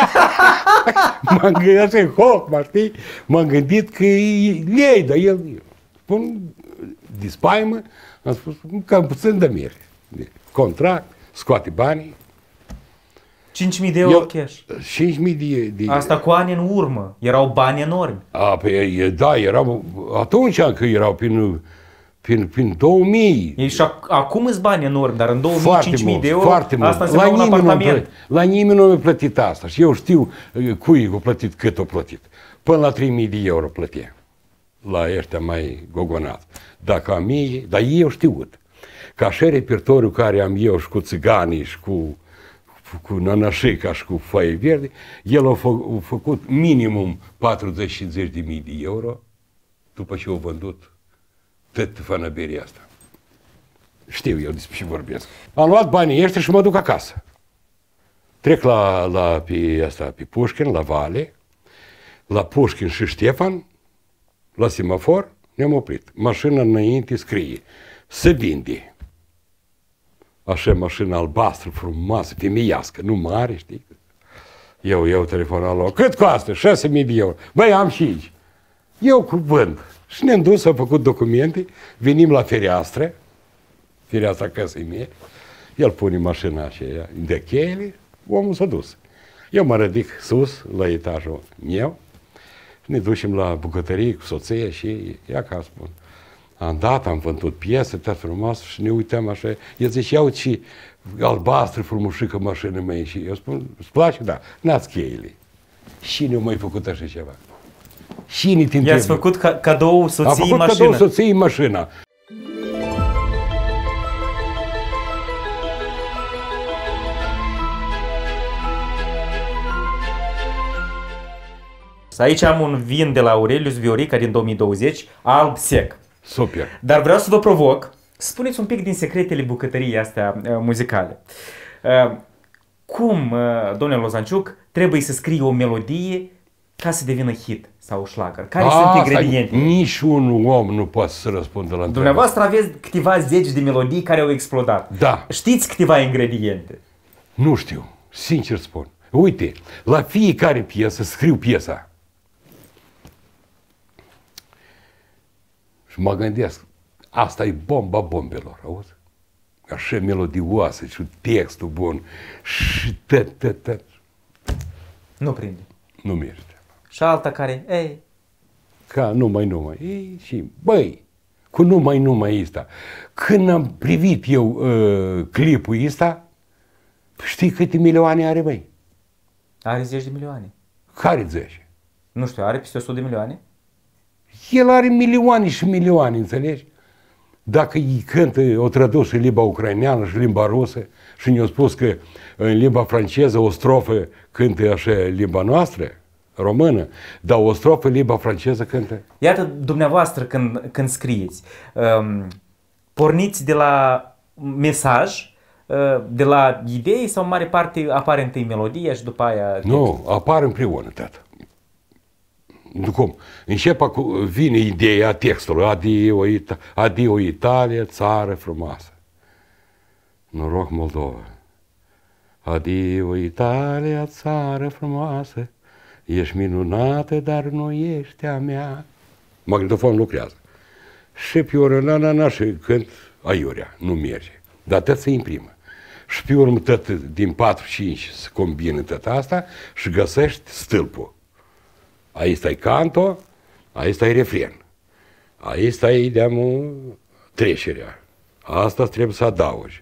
M-am gândit așa, știi? M-am gândit că lei, dar el, spun, de spaimă, am spus, cam puțin, dar merge. Contract, scoate banii. 5.000 de euro cash. 5.000 de... Asta cu ani în urmă. Erau bani enormi. Păi, da, erau, atunci că erau prin 2000. Ei și acum îți bani enormi, dar în 2000, 5.000 de euro, foarte asta mult. înseamnă un apartament. La nimeni nu mi-a plătit asta. Și eu știu cui a plătit, cât a plătit. Până la 3.000 de euro plătea. La ăștia mai gogonați. Dacă am ei, dar ei au știut. Ca și repertoriul care am eu și cu țiganii și cu nănășica și cu foaie verde, el a făcut minimum 40-50 de mii de euro după ce au vândut tot fanaberia asta. Știu eu despre ce vorbesc. Am luat banii ăștia și mă duc acasă. Trec pe Pușkin, la Vale, la Pușkin și Ștefan, la semafor, ne-am oprit. Mașina înainte scrie, se vinde. Așa, mașină albastră, frumoasă, femeiască, nu mare, știi? Eu iau telefonul la cât costă? 6.000 de euro. Băi, am și aici. Eu cu vând. Și ne-am dus, am făcut documente, venim la fereastră casei mele, el pune mașina aceea de cheile, omul s-a dus. Eu mă ridic sus, la etajul meu, și ne ducem la bucătărie cu soția și ea ca spun. Am dat, am vândut piese, tot frumos și ne uităm așa. El zice, iau ce albastră frumușică mașină mea și eu spun, îți place? Da, n-ați cheile. Și ne-au mai făcut așa ceva. Cine te întreabă? I-ați făcut cadou soției mașina. Am făcut cadou soției mașina. Aici am un vin de la Aurelius Viorica din 2020, alb sec. Super. Dar vreau să vă provoc, spuneți un pic din secretele bucătăriei astea muzicale. Cum, domnule Lozanciuc, trebuie să scrie o melodie ca să devină hit sau șlagăr? Care sunt ingredientele? Nici un om nu poate să răspundă la întrebare. Dumneavoastră aveți câteva zeci de melodii care au explodat. Da. Știți câteva ingrediente? Nu știu, sincer spun. Uite, la fiecare piesă scriu piesa. Și mă gândesc, asta e bomba bombelor, auzi? Așa melodioasă și textul bun și tot. Nu prinde. Nu merge. Și alta care, ei... Ca numai. Ei, și, băi, cu numai ăsta. Când am privit eu clipul ăsta, știi câte milioane are, băi? Are 10 de milioane. Care 10? Nu știu, are peste 100 de milioane? El are milioane și milioane, înțelegi? Dacă îi cântă, o tradus în limba ucraineană și limba rusă și ne-a spus că în limba franceză o strofă cântă așa limba noastră, română, dar o strofă în limba franceză cântă. Iată, dumneavoastră, când scrieți, porniți de la mesaj, de la idei sau în mare parte apare întâi melodia și după aia text? Nu, apar împreună, tată. Nu cum? Vine ideea textului, adio Italia, țară frumoasă. Noroc Moldova. Adio Italia, țară frumoasă, ești minunată, dar nu ești a mea. Magnetofonul lucrează. Și pe urmă, na, și cânt aiurea, nu merge. Dar tot se imprimă. Și pe urmă tot din 4-5 se combină tot asta și găsești stâlpul. Aici stai canto, aici stai refren. Aici stai trecerea. Asta trebuie să adaugi.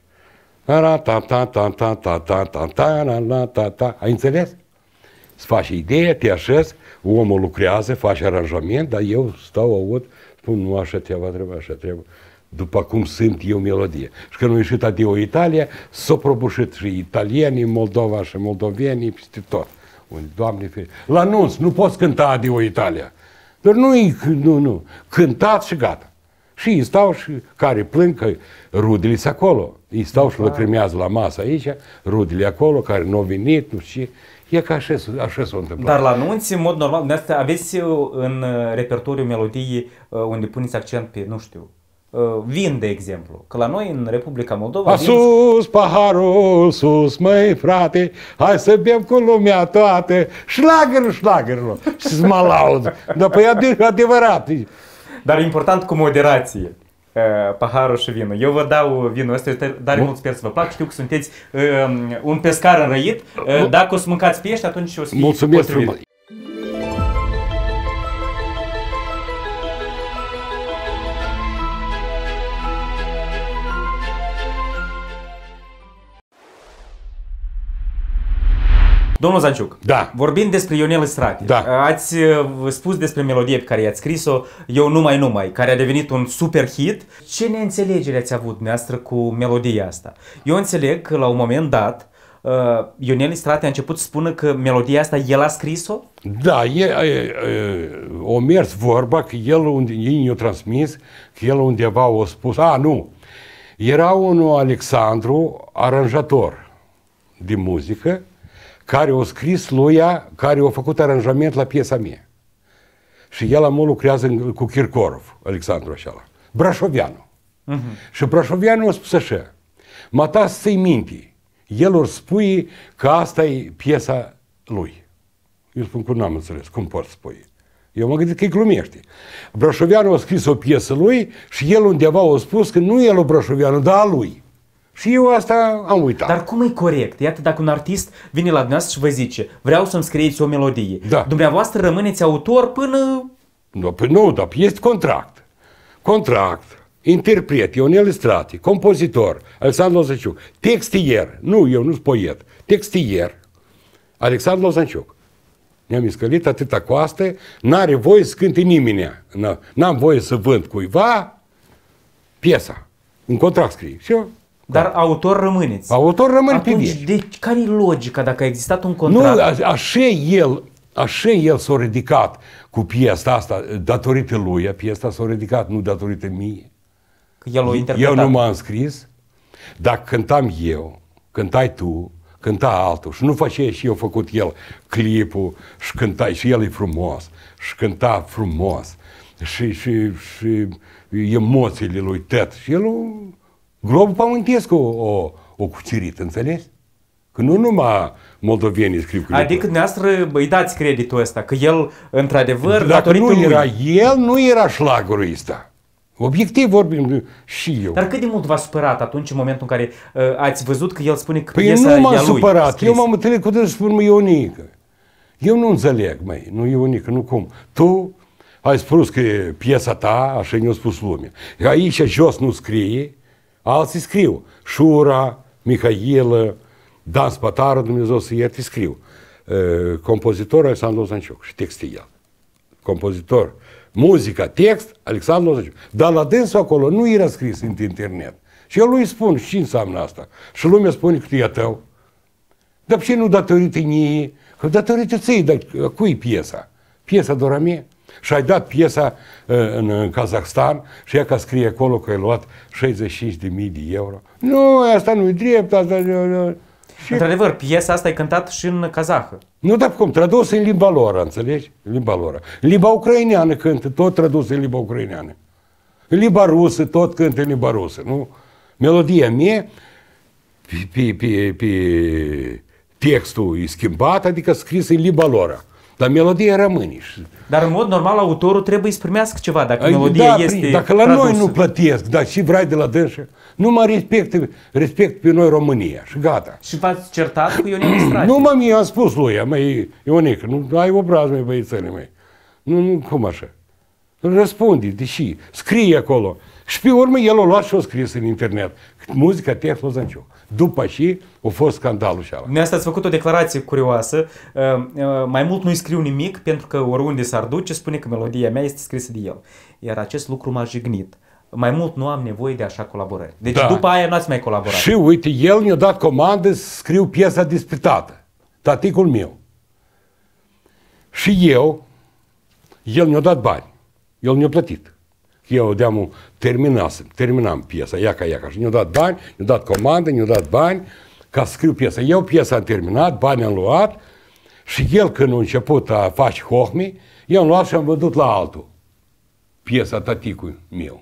Ai înțeles? Îți faci ideea, te așezi, omul lucrează, face aranjament, dar eu stau, aud, spun, nu așa trebuie, așa trebuie. După cum simt eu melodie. Și când a ieșit Adio Italia, s-au prăbușit și italienii, Moldova și moldovenii, peste tot. Doamne ferește. La anunț, nu poți cânta Adio Italia. Dar nu. Cântați și gata. Și îi stau și care plâng că rudele sunt acolo. Îi stau și lăcrimează la masă aici, rudele acolo, care nu au venit, nu știu ce. E ca așa s-a întâmplat. Dar la anunți, în mod normal, dumneavoastră aveți în repertoriu melodii unde puneți accent pe, nu știu, vin, de exemplu. Că la noi, în Republica Moldova... Sus, paharul, sus, măi, frate, hai să bem cu lumea toată. Șlagărul. Și să mă laud. Dar păi adevărat. Dar e important cu moderație. Paharul și vinul. Eu vă dau vinul ăsta, dar mult sper să vă plac. Știu că sunteți un pescar înrăit. Dacă o să mâncați pește, atunci o să fie mulțumesc frumos. Domnul Zanciuc, da. Vorbind despre Ionel Istrati, da. Ați spus despre melodie pe care i-ați scris-o, Eu numai, care a devenit un super hit. Ce neînțelegere ați avut dumneavoastră cu melodia asta? Eu înțeleg că la un moment dat Ionel Istrati a început să spună că melodia asta el a scris-o? Da, o mers vorba că ei ne-a transmis, că el undeva a spus, nu, era unul Alexandru, aranjator de muzică, care a scris luia, care a făcut aranjament la piesa mea. Și el lucrează cu Kirkorov, Alexandru așa, brașovianu. Și brașovianu a spus așa, mata să-i minte, el or spui că asta e piesa lui. Eu spun că n-am înțeles, cum poți spui? Eu mă gândesc că îi glumește. Brașovianu a scris o piesă lui și el undeva a spus că nu el o Brașovianu, dar a lui. Și eu asta am uitat. Dar cum e corect? Iată, dacă un artist vine la dumneavoastră și vă zice, vreau să-mi scrieți o melodie. Da. Dumneavoastră rămâneți autor până... Nu, dar este contract. Interpret, Ionel Istrati, compozitor, Alexandru Zanciuc, textier, eu nu sunt poet, textier, Alexandru Zanciuc. Ne-am iscălit atâta coastă, n-are voie să cânte nimeni. N-am voie să vând cuiva piesa. În contract scrie. Și eu, dar autor rămâneți. Autor rămân pe Atunci, care e logica dacă a existat un contract? Nu, așa el s-a ridicat cu piesa asta, datorită lui, piesa s-a ridicat, nu datorită mie. Că el o interpretat. Eu nu m-am scris, dacă cântam eu, cântai tu, cânta altul și nu făceai și eu făcut el clipul și cântai și el e frumos și cânta frumos și emoțiile lui tot și el globul pământesc o cucerit, înțelegi? Că nu numai moldovenii scriu clipul. Adică dumneavoastră îi dați creditul ăsta, că el într-adevăr dacă nu era el, nu era șlagărul ăsta. Obiectiv vorbim și eu. Dar cât de mult v-a supărat atunci în momentul în care ați văzut că el spune că piesa e a lui? Păi nu m-a supărat, eu m-am întâlnit cu dânsul și spun, Ionică. Eu nu înțeleg, nu Ionică, nu cum. Tu ai spus că e piesa ta, așa ne-a spus lumea. Aici jos nu scrie, alții scriu. Șura, Mihailă, Dan Spătară, Dumnezeu să ierte, scriu. Compozitorul Alexandru Zanciuc și textul el. compozitor, muzica, text, Alexandru Lozăciu. Dar la dânsul acolo nu era scris în internet. Și eu lui spun, și înseamnă asta. Și lumea spune că e tău. Dar ce nu datorită nie? Că datorită ție, dar cui piesa? Piesa de mea. Și ai dat piesa în Kazakhstan și ea ca scrie acolo că ai luat 65.000 de euro. Nu, asta nu e drept, asta... Și... Într-adevăr, piesa asta e cântat și în kazahă. Nu, dar cum? Tradus în limba lor, înțelegi? În limba lor. În limba ucraineană cântă, tot tradus în limba ucraineană. În limba rusă, tot cântă în limba rusă, nu? Melodia mea, pe textul e schimbat, adică scris în limba lor. Dar melodia rămâne. Dar în mod normal autorul trebuie să primească ceva dacă melodia este dacă la tradusă. noi nu plătesc, dar și vrei de la dânsă, nu mă respect pe noi România și gata. Și v-ați certat cu Ionel Stratin? Nu, mă, mi-am spus lui ea, măi, Ionică, nu ai obraz, măi, băiețele mei. Nu, cum așa? Răspunde, deși, scrie acolo. Și pe urmă el a luat și a scris în internet. Muzica text Lozănciu. După și a fost scandalul și ala. Dumneavoastră ați făcut o declarație curioasă. Mai mult nu-i scriu nimic pentru că oriunde s-ar duce spune că melodia mea este scrisă de el. Iar acest lucru m-a jignit. Mai mult nu am nevoie de așa colaborări. Deci după aia nu ați mai colaborat. Și uite, el mi-a dat comandă să scriu piesa despre tată. Taticul meu. Și el mi-a dat bani. El mi-a plătit. Eu terminam piesa, iaca. Și mi-a dat bani, mi-a dat comandă, mi-a dat bani ca să scriu piesa. Eu piesa am terminat, bani am luat și el când a început a face hohmi, eu am luat și am vândut la altul. Piesa taticului meu.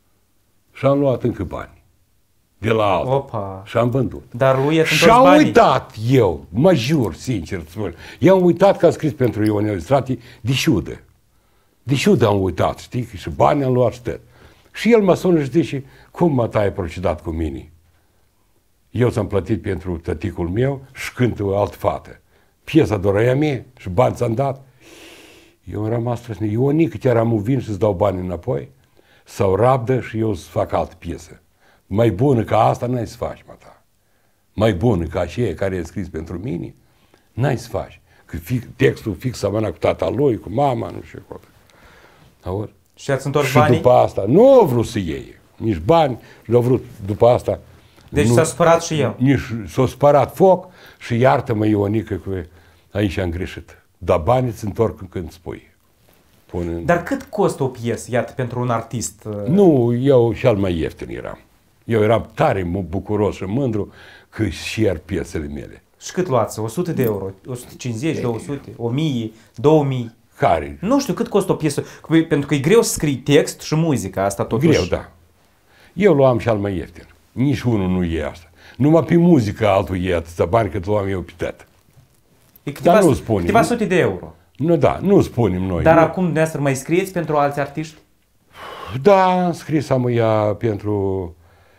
Și am luat încă bani. De la altul. Opa. Și am vândut. Dar lui și am uitat eu, mă jur, sincer, eu am uitat că am scris pentru Ionel Stratin de ciudă. De ciudă am uitat, știi? Și bani am luat și tot. Și el mă sună și zice, cum mă ai procedat cu mine? Eu s-am plătit pentru tăticul meu și cântă o altă fată. Piesa dorea mea și bani ți-am dat. Eu am rămas trăsnit. Ionică, chiar am vin și îți dau bani înapoi? Sau rabdă și eu să fac altă piesă. Mai bună ca asta n-ai să faci, mă ta. Mai bună ca aceea care e scris pentru mine, n-ai să faci. Că textul fix seamănă cu tata lui, cu mama, nu știu cum. Auzi? Și ați întors și banii? După asta nu au vrut să iei nici bani și au vrut după asta. Deci s-a supărat și el. Nici s-a supărat foc și iartă-mă, Ionică, că aici am greșit. Dar banii îți întorc când spui. Dar cât costă o piesă, iată, pentru un artist? Nu, eu cel mai ieftin eram. Eu eram tare bucuros și mândru că share piesele mele. Și cât luați? 100 de euro? 150, 200, 1000, 2000? Care? Nu știu cât costă o piesă, pentru că e greu să scrii text și muzică, asta totuși. Greu, da. Eu luam cel mai ieftin. Nici unul nu e asta. Numai pe muzică altul e atâția bani cât luam eu pe tot. Dar nu spunem. Câteva sute de euro. Nu, da, nu spunem noi. Dar acum dumneavoastră mai scrieți pentru alți artiști? Da, am scris am ea pentru...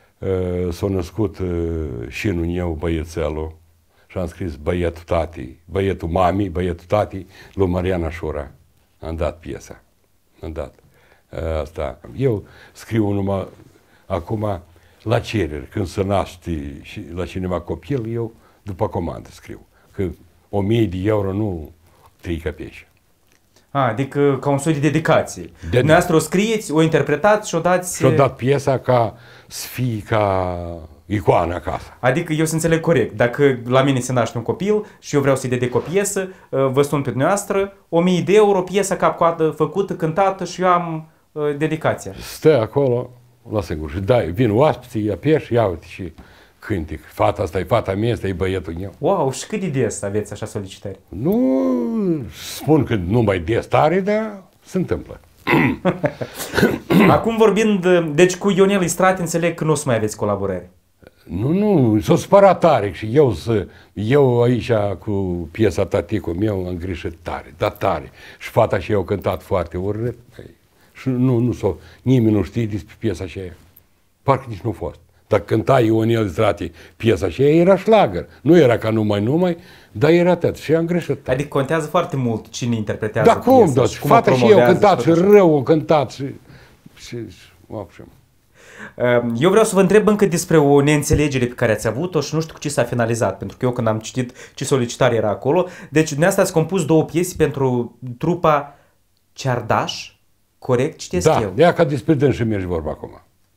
s-a născut și în eu băiețelul și am scris băietul tati, băietul mami, băietul tati, lui Mariana Șura. Am dat piesa. Am dat. Asta. Eu scriu numai acum la cerere. Când se naște și la cineva copil, eu după comandă scriu. Că 1000 de euro nu 3 căpeși. Adică ca un soi de dedicație. Dumneavoastră o scrieți, o interpretați și o dați... Și-o dat piesa ca să fie ca icoană acasă. Adică eu să înțeleg corect. Dacă la mine se naște un copil și eu vreau să-i dedic o piesă, vă sun pe dumneavoastră, 1000 de euro, piesa cap-coadă făcută, cântată și eu am dedicația. Stă acolo, la singur. Și dai, vin oaspeții, apeși, ia uite și cântic. Fata asta e fata mea, asta e băietul meu. Wow, și cât de des aveți așa solicitări? Nu spun că nu mai des tare, dar se întâmplă. Acum vorbind, deci cu Ionel Stratin înțeleg că nu o să mai aveți colaborări. Nu, s-a supărat tare și eu aici cu piesa taticul meu am greșit tare, dar tare. Și fata și eu au cântat foarte urât. Și nimeni nu știe despre piesa aceea. Parcă nici nu a fost. Dacă cânta Ionel Stratin piesa aceea, era șlagăr. Nu era ca numai, dar era atât. Și am greșit. Adică contează foarte mult cine interpretează da, piesa. cum, da, și fata și eu au cântat și rău au cântat și eu vreau să vă întreb încă despre o neînțelegere pe care ați avut-o și nu știu cu ce s-a finalizat, pentru că eu când am citit ce solicitare era acolo, deci dumneavoastră ați compus 2 piese pentru trupa Ceardaș? Corect citesc Da, eu. ea ca despre dânsul merge vorba acum.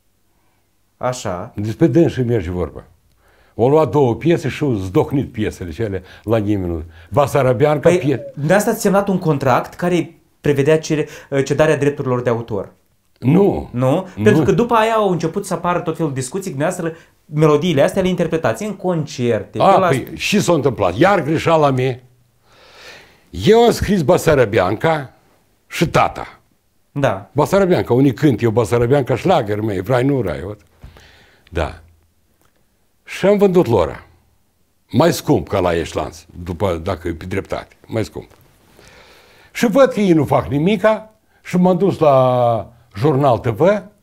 Așa. Despre dânsul merge vorba. O luat 2 piese și au zdocnit piesele cele la nimeni. Basarabeanca, Păi, de asta ați semnat un contract care prevedea cedarea drepturilor de autor. Nu. Nu? Pentru că după aia au început să apară tot felul de discuții, dumneavoastră, melodiile astea le interpretați în concerte. Păi, și s-a întâmplat. Iar greșeala mea. Eu am scris Basarabeanca și tata. Da. Basarabeanca, unii cânt, eu Basarabeanca șlagăr mei, vrei nu vrei. Da. Și am vândut lora. Mai scump ca la Eșlanț, după, dacă e pe dreptate, mai scump. Și văd că ei nu fac nimica și m-am dus la Jurnal TV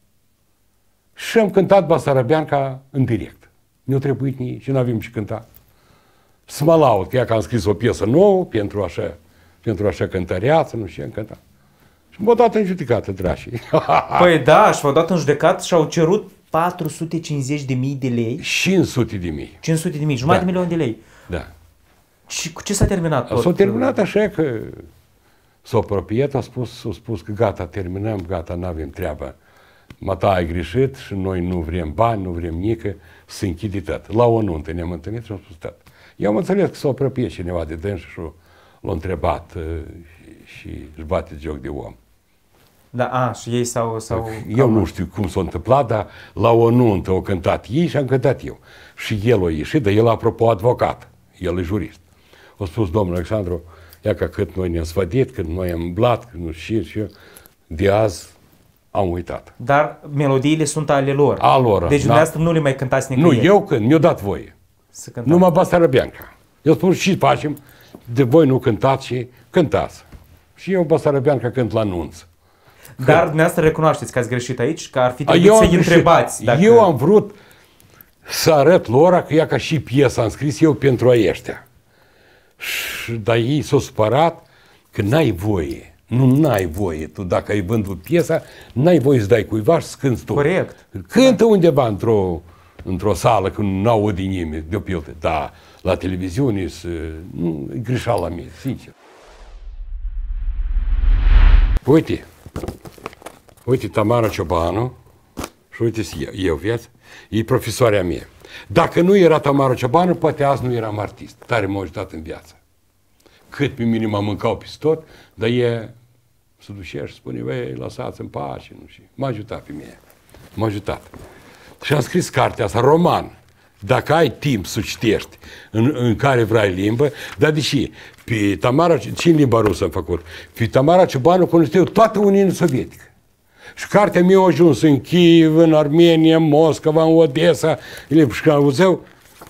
și am cântat Basarabeanca în direct. Nu trebuit nici și nu avem ce cânta. Să mă laud că ea că am scris o piesă nouă pentru așa cântăreață, nu știu ce am cântat. Și m-au dat în judecată, drașii. Păi da, și v-au dat în judecat și au cerut 450.000 de lei. 500 de mii. 500 de mii, jumătate Da. de milion de lei. Da. Și cu ce s-a terminat tot? S-a terminat așa că s-a apropiat, a spus că gata, terminăm, gata, n-avem treabă. Mata ai greșit și noi nu vrem bani, nu vrem nică, se închide tot. La o nuntă ne-am întâlnit și am spus tot. Eu am înțeles că s-a apropiat cineva de dâns și l-a întrebat și își bate joc de om. Da, și ei s-au... Eu nu știu cum s-a întâmplat, dar la o nuntă au cântat ei și am cântat eu. Și el a ieșit, dar el, apropo, advocat. El e jurist. A spus, domnul Alexandru, ia că cât noi ne-am sfădit, cât noi am umblat, cât nu știu și eu, de azi am uitat. Dar melodiile sunt ale lor. A lor, Deci da. dumneavoastră nu le mai cântați Nu, nicăieri. eu când mi-a dat voie. Să cântați. Numai Basarabeanca. Eu spun, și facem, de voi nu cântați și cântați. Și eu Basarabeanca cânt la nunță. Dar dumneavoastră recunoașteți că ați greșit aici, că ar fi Eu trebuit am să-i greșit. întrebați. Dacă... Eu am vrut să arăt lor că ea ca și piesa am scris eu pentru ăștia. Dar ei s-au supărat că n-ai voie. N-ai voie. Tu dacă ai vândut piesa, n-ai voie să dai cuiva și să cânti tu. Corect. Cântă undeva într-o sală când nu aude nimeni, de-o pildă. Da, la televiziune e greșeala mea, sincer. Uite Tamara Ciobanu și uite eu, vezi? E profesoarea mea. Dacă nu era Tamara Ciobanu, poate azi nu eram artist. Tare m-a ajutat în viață. Cât pe mine m-am mâncau peste tot, dar e se ducea și spune, băi, lăsați în pace, nu știu. M-a ajutat pe mine. M-a ajutat. Și am scris cartea asta, roman. Dacă ai timp să citești în care vrei limbă, dar deși pe Tamara, ce în limba rusă am făcut? Pe Tamara Ciobanu cunoșteau toată Uniunea Sovietică. Și cartea mea a ajuns în Kiev, în Armenia, în Moscova, în Odessa, și când auzeau,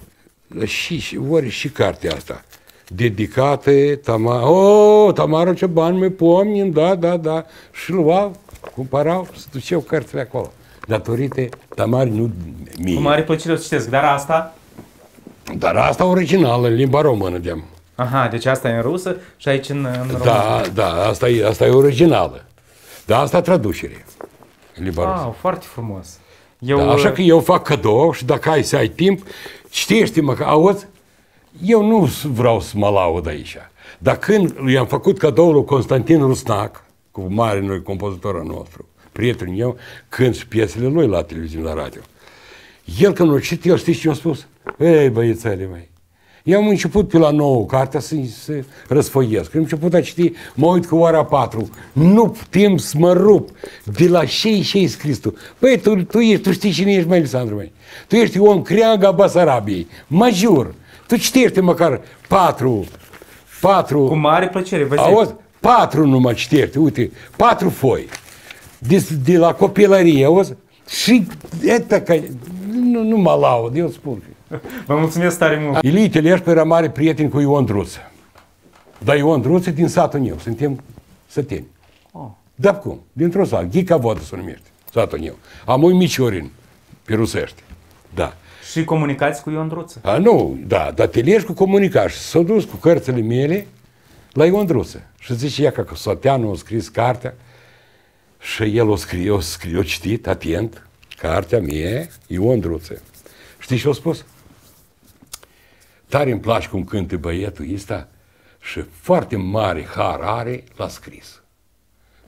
și cartea asta, dedicată Tamara Ciobanu, mi pomnim, da, și luau, cumpărau, se duceau cărțile acolo. Datorită Tamarii, nu mie. Cu mare plăcere o citesc, dar asta... Dar asta originală, în limba română, de-am. Aha, deci asta e în rusă și aici în română. Da, asta e originală. Dar asta traducere, în limba rusă. Wow, foarte frumos. Da, așa că eu fac cadou și dacă ai să ai timp, citește-mă, că auzi, eu nu vreau să mă laud aici. Dar când i-am făcut cadoul lui Constantin Rusnac, cu mare compozitorul nostru, prietenul meu, cânt și piesele lui la televiziune, la radio. El când l-a citit, el știți ce a spus? Ei, băiețele mei, eu am început pe la 9 cartea să răsfoiesc. Când am început a citi, mă uit cu ora 4. Nu putem să mă rup de la ce-i scris tu. Băi, tu știi cine ești, mai Alexandru, măi? Tu ești om creanga Basarabiei. Mă jur. Tu citește măcar 4. Cu mare plăcere, vă zic. Auzi? 4 numai citește, uite, 4 foi. De la copilărie, auzi? Și nu mă laud, eu spun. Vă mulțumesc tare mult. Ilie Teleșcu era mare prieten cu Ion Druță. Dar Ion Druță din satul meu, suntem săteni. Dar cum? Dintr-o sat, Ghica Vodă se numește, satul meu. Am un Miciorin, pe rusește. Da. Și comunicați cu Ion Druță? Nu, da, dar Teleșcu comunica și s-a dus cu cărțile mele la Ion Druță. Și zice ea că Soteanu a scris cartea și el o citit, atent, cartea mea, Ion Druță. Știi ce a spus? Tare îmi place cum cântă băietul ăsta și foarte mare har are la scris.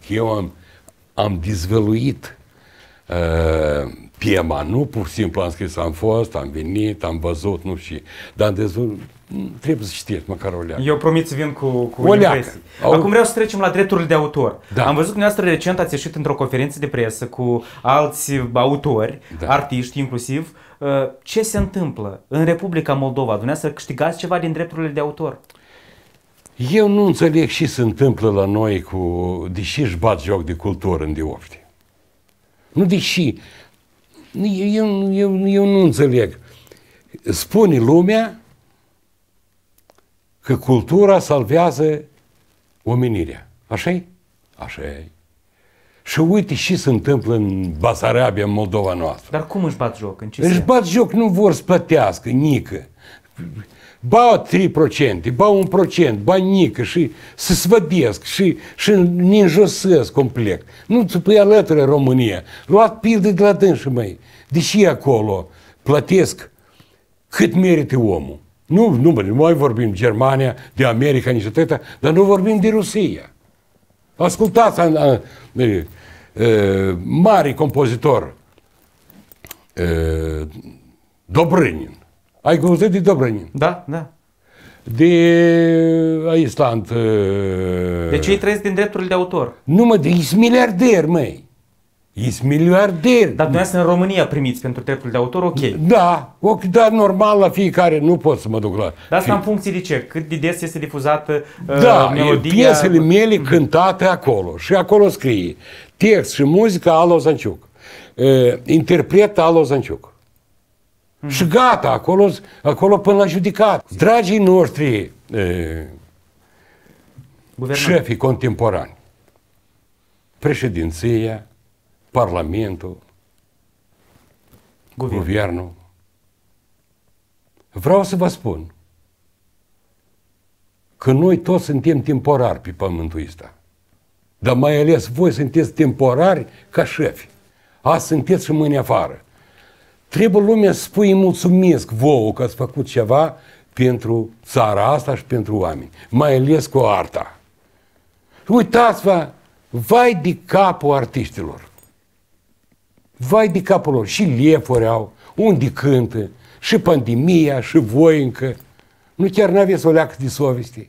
că eu am dezvăluit tema, nu pur și simplu am scris, am fost, am venit, am văzut, nu știu, dar trebuie să știți măcar o leacă. Eu promit să vin cu O leacă. impresii. Acum vreau să trecem la drepturile de autor. Da. Am văzut că dumneavoastră recent ați ieșit într-o conferință de presă cu alți autori, Da. artiști inclusiv. Ce se întâmplă în Republica Moldova? Dumneavoastră câștigați ceva din drepturile de autor? Eu nu înțeleg ce se întâmplă la noi deși își bat joc de cultură în Diofti. Nu deși. Eu nu înțeleg. Spune lumea că cultura salvează omenirea. Așa-i? Așa-i. Și uite ce se întâmplă în Basarabia, în Moldova noastră. Dar cum își bat joc? În ce Își sens? bat joc, nu vor să plătească, nică. Ba 3%, ba 1%, ba nică și se svădesc și ne înjosesc complet. Nu se pui alături România. Luat pildă de la dânsă, măi. Deși acolo plătesc cât merită omul. Nu mai vorbim de Germania, de America, nici atâta, dar nu vorbim de Rusia. Ascultați, mare compozitor, Dobrânin. Ai auzit de Dobrânin? Da, da. De Island. Deci ei trăiesc din drepturile de autor. Nu mă, ești miliarder, măi. Ești miliarder. Dar dumneavoastră în România primiți pentru drepturile de autor, ok. Da, da, normal la fiecare, nu pot să mă duc la... Dar asta în funcție de ce? Cât de des este difuzată Da, melodia? piesele mele cântate acolo. Și acolo scrie text și muzică Alo Zanciuc. Interpret Alo Zanciuc. Și gata, acolo până la judecat. Dragii noștri șefii contemporani, președinția, Parlamentul, Guvernul, vreau să vă spun că noi toți suntem temporari pe pământul ăsta. Dar mai ales voi sunteți temporari ca șefi. Azi sunteți și mâine afară. Trebuie lumea să spui mulțumesc vouă că ați făcut ceva pentru țara asta și pentru oameni. Mai ales cu arta. Uitați-vă, vai de capul artiștilor. Vai de capul lor. Și lefuri au, unde cântă, și pandemia, și voi încă. Nu chiar n-aveți o leacă de soveste.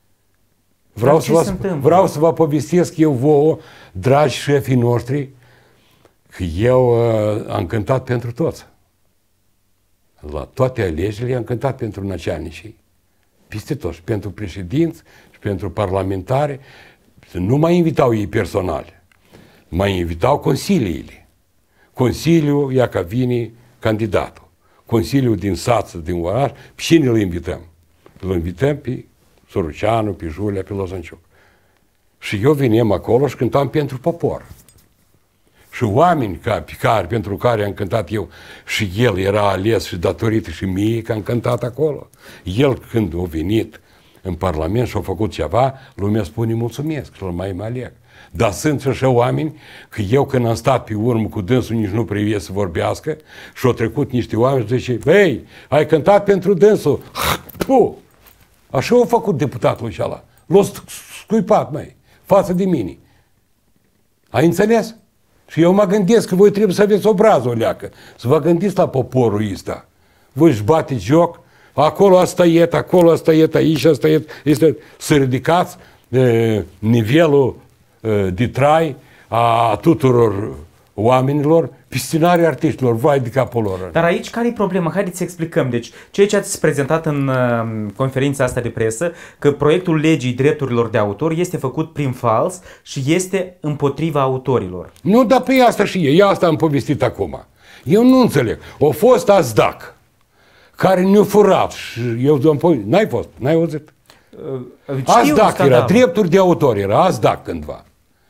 Vreau să vă povestesc eu vouă, dragi șefii noștri, că eu am cântat pentru toți. La toate alegerile am cântat pentru năceanicii. Peste tot. Și pentru președinți, și pentru parlamentari. Nu mă invitau ei personal. Mă invitau consiliile. Consiliul, ia ca vine candidatul. Consiliul din sat, din oraș, pe cine îl invităm? Îl invităm pe Soruceanu, pe Julia, pe Lozanciuc. Și eu veneam acolo și cântam pentru popor. Și oameni pentru care am cântat eu, și el era ales și datorită și mie că am cântat acolo. El când a venit în Parlament și a făcut ceva, lumea spune mulțumesc și îl mai aleg. Dar sunt și așa oameni că eu când am stat pe urmă cu dânsul nici nu privie să vorbească și au trecut niște oameni și zice, hei, ai cântat pentru dânsul. Puh! Așa a făcut deputatul ăla. L-a scuipat, măi, față de mine. Ai înțeles? Și eu mă gândesc că voi trebuie să aveți obrazul o leacă, să vă gândiți la poporul ăsta. Voi își bateți joc, acolo asta iet, aici asta iet, să ridicați nivelul de trai a tuturor oamenilor pe scenarii artiștilor, vai de capul lor. Dar aici care e problema? Haideți să explicăm. Deci, ceea ce ați prezentat în conferința asta de presă, că proiectul legii drepturilor de autor este făcut prin fals și este împotriva autorilor. Nu, dar pe asta și eu asta am povestit acum. Eu nu înțeleg. O fost Azdac, care ne-a furat și eu n-ai auzit? Azdac era, drepturi de autor era, Azdac cândva.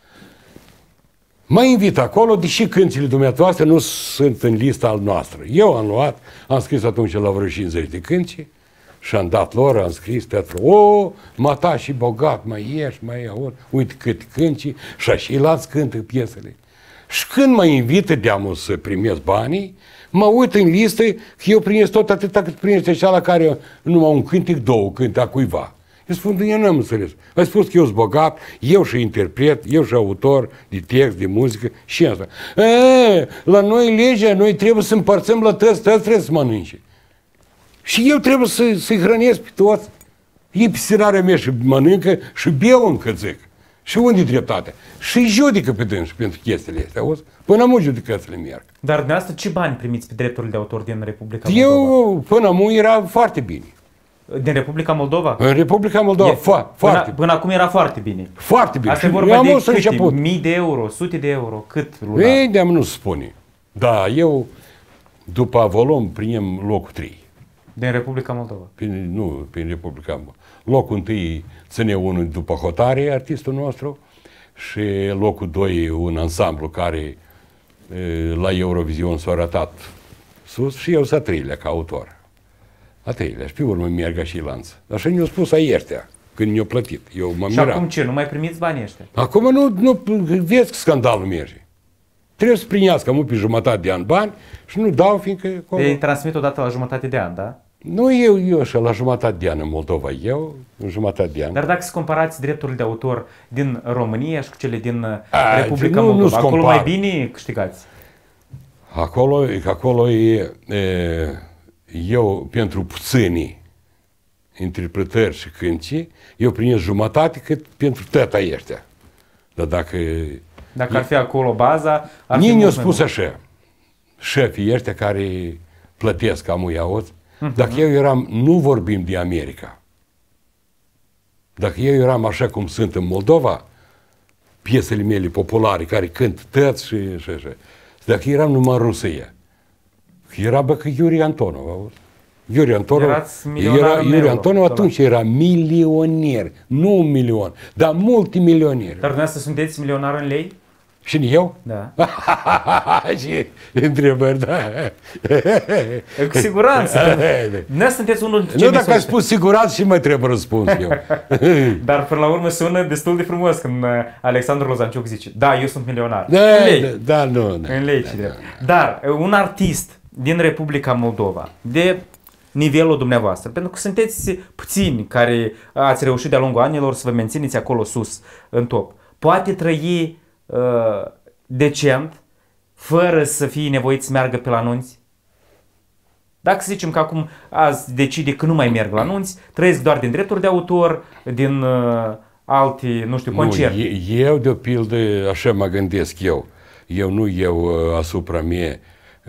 Mă invit acolo, deși cântile dumneavoastră nu sunt în lista al noastră. Eu am scris atunci la vreo 50 de cânci și am dat lor, am scris Petru, mata și bogat, mai ieși, mai aud, uite câte cânci și așa l-ați cântă piesele. Și când mă invită deamul să primesc banii, mă uit în listă că eu primesc tot atâta cât primește cea la care numai un cântec, două cânte a cuiva. Eu spun, eu n-am înțeles. Ai spus că eu sunt bogat, eu și interpret, eu și autor de text, de muzică și asta. La noi legea, noi trebuie să împărțim la tăți trebuie să mănânce. Și eu trebuie să-i hrănesc pe toți. E pisirarea mea și mănâncă și beau încă, zic. Și unde-i dreptatea? Și judică pe dânsi pentru chestiile astea, auzi? Până amu judecățile merg. Dar dumneavoastră ce bani primiți pe drepturile de autor din Republica Moldova? Eu, până amu, era foarte bine. Din Republica Moldova? În Republica Moldova, foarte bine. Până acum era foarte bine. Foarte bine. Asta e vorba de câte? Mii de euro, sute de euro, cât lunar? Ei, de-am nu spune. Da, eu, după Avalon, prinem locul 3. Din Republica Moldova? Prin Republica Moldova. Locul 1 ține unul după hotare, artistul nostru, și locul 2 un ansamblu care la Eurovision s-a arătat sus și eu s-a 3-lea ca autor. A 3-lea. Și pe urmă merg și lanț. Așa ne-au spus ăștia când ne-au plătit. Eu m-am mirat. Și acum ce? Nu mai primiți banii ăștia? Acum nu vezi că scandalul merge. Trebuie să primească mult pe jumătate de an bani și nu dau, fiindcă... Ei transmit odată la jumătate de an, da? Nu eu așa, la jumătate de an în Moldova, eu, în jumătate de an. Dar dacă să comparați drepturile de autor din România și cu cele din Republica Moldova, acolo mai bine câștigați? Acolo eu, pentru puținii interpretări și cânci, eu primesc jumătate cât pentru tăta ăștia. Dar dacă ar fi acolo baza, ar fi mi-au spus așa, șefii ăștia care plătesc amuia auzi, dacă eu eram, nu vorbim de America, dacă eu eram așa cum sunt în Moldova, piesele mele populare care cânt tăți și așa, dacă eram numai în Rusia, era că Iuri Antonov, auzi? Iuri Antonov atunci era milioner, nu 1 milion, dar multimilioner. Dar dumneavoastră sunteți milionar în lei? Și eu? Da. Și întrebări, da. Cu siguranță. Nu sunteți unul dintre Nu, dacă ai spus siguranță și mai trebuie răspuns eu. Dar până la urmă sună destul de frumos când Alexandru Lozanciuc zice, da, eu sunt milionar. Da, în lei. Da, nu. În lei și drept. Dar un artist din Republica Moldova, de nivelul dumneavoastră, pentru că sunteți puțini care ați reușit de-a lungul anilor să vă mențineți acolo sus, în top, poate trăi decent, fără să fie nevoit să meargă pe la anunți? Dacă să zicem că acum azi decide că nu mai merg la anunți, trăiesc doar din drepturi de autor, din alte, nu știu, concerte. Eu, de pildă, așa mă gândesc eu. Eu asupra mie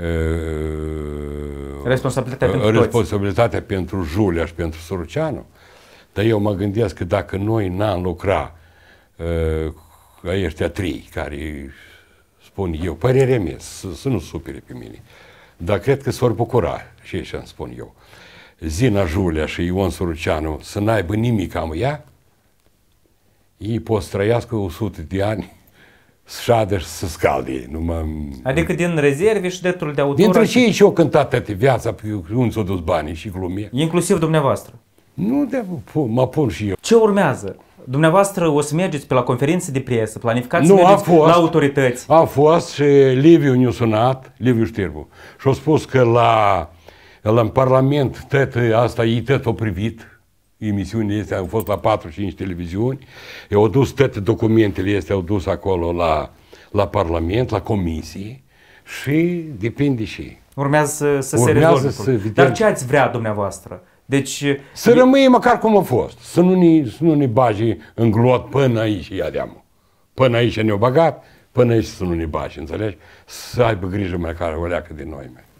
responsabilitatea pentru Julia și pentru Suruceanu. Dar eu mă gândesc că dacă noi n-am lucrat ăștia 3 care spun eu, părerea mea, să nu supere pe mine, dar cred că s-or bucura și așa îmi spun eu. Zina Julia și Ion Suruceanu să n-aibă nimic am ea, ei pot să trăiască 100 de ani, să șadă și să scalde. Adică din rezerve și drepturile de autor? Dintre cei ce au cântat toată viața, pe unde s-au dus banii și glumie. Inclusiv dumneavoastră? Nu, mă pun și eu. Ce urmează? Dumneavoastră o să mergeți pe la conferințe de presă, planificați să mergeți la autorități? A fost și Liviu ne-a sunat, Liviu Știrbu, și a spus că în Parlament asta ei tot au privit, emisiunile astea au fost la 4-5 televiziuni, au dus toate documentele astea, au dus acolo la Parlament, la comisie și depinde și. Urmează să se rezolve. Dar ce ați vrea dumneavoastră? Deci, să rămâie măcar cum a fost, să nu ne bage în glot până aici iadeamă. Până aici ne-au băgat, până aici să nu ne bage, înțelegi? Să aibă grijă măcar o leacă de noi, măi.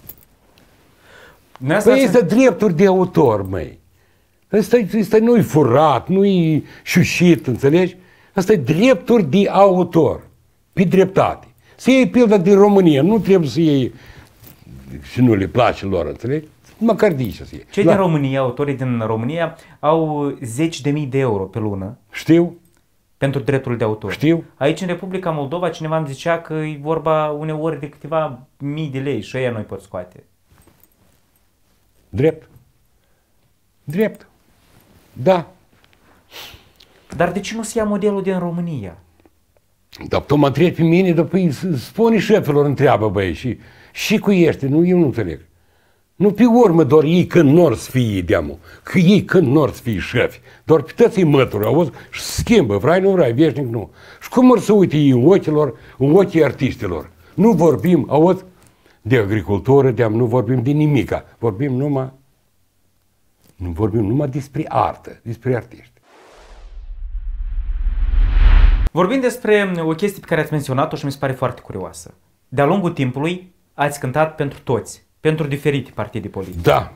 Păi este drepturi de autor, măi. Ăsta nu-i furat, nu-i șușit, înțelegi? Asta e drepturi de autor, pe dreptate. Să iei pildă din România, nu trebuie să iei și nu le place lor, înțelegi? Măcar de aici să iei. Cei din România, autorii din România, au 10.000 de euro pe lună. Știu. Pentru drepturile de autor. Știu. Aici, în Republica Moldova, cineva îmi zicea că e vorba uneori de câteva mii de lei și ăia noi pot scoate. Drept. Drept. Da. Dar de ce nu se ia modelul din România? Dar tu mă întrebi pe mine, dar păi spune șefilor, întreabă băi, și cu ești, nu, eu nu înțeleg. Nu pe urmă doar ei când nor să fie deamul, că ei când nor să fie șefi, doar pe toți îi mături, auzi, și schimbă, vrei, nu vrei, veșnic, nu. Și cum or să uite ei în ochii artistilor? Nu vorbim, auzi, de agricultură, nu vorbim de nimica, nu vorbim numai despre artă, despre artiști. Vorbim despre o chestie pe care ați menționat-o și mi se pare foarte curioasă. De-a lungul timpului ați cântat pentru toți, pentru diferite partide politice. Da.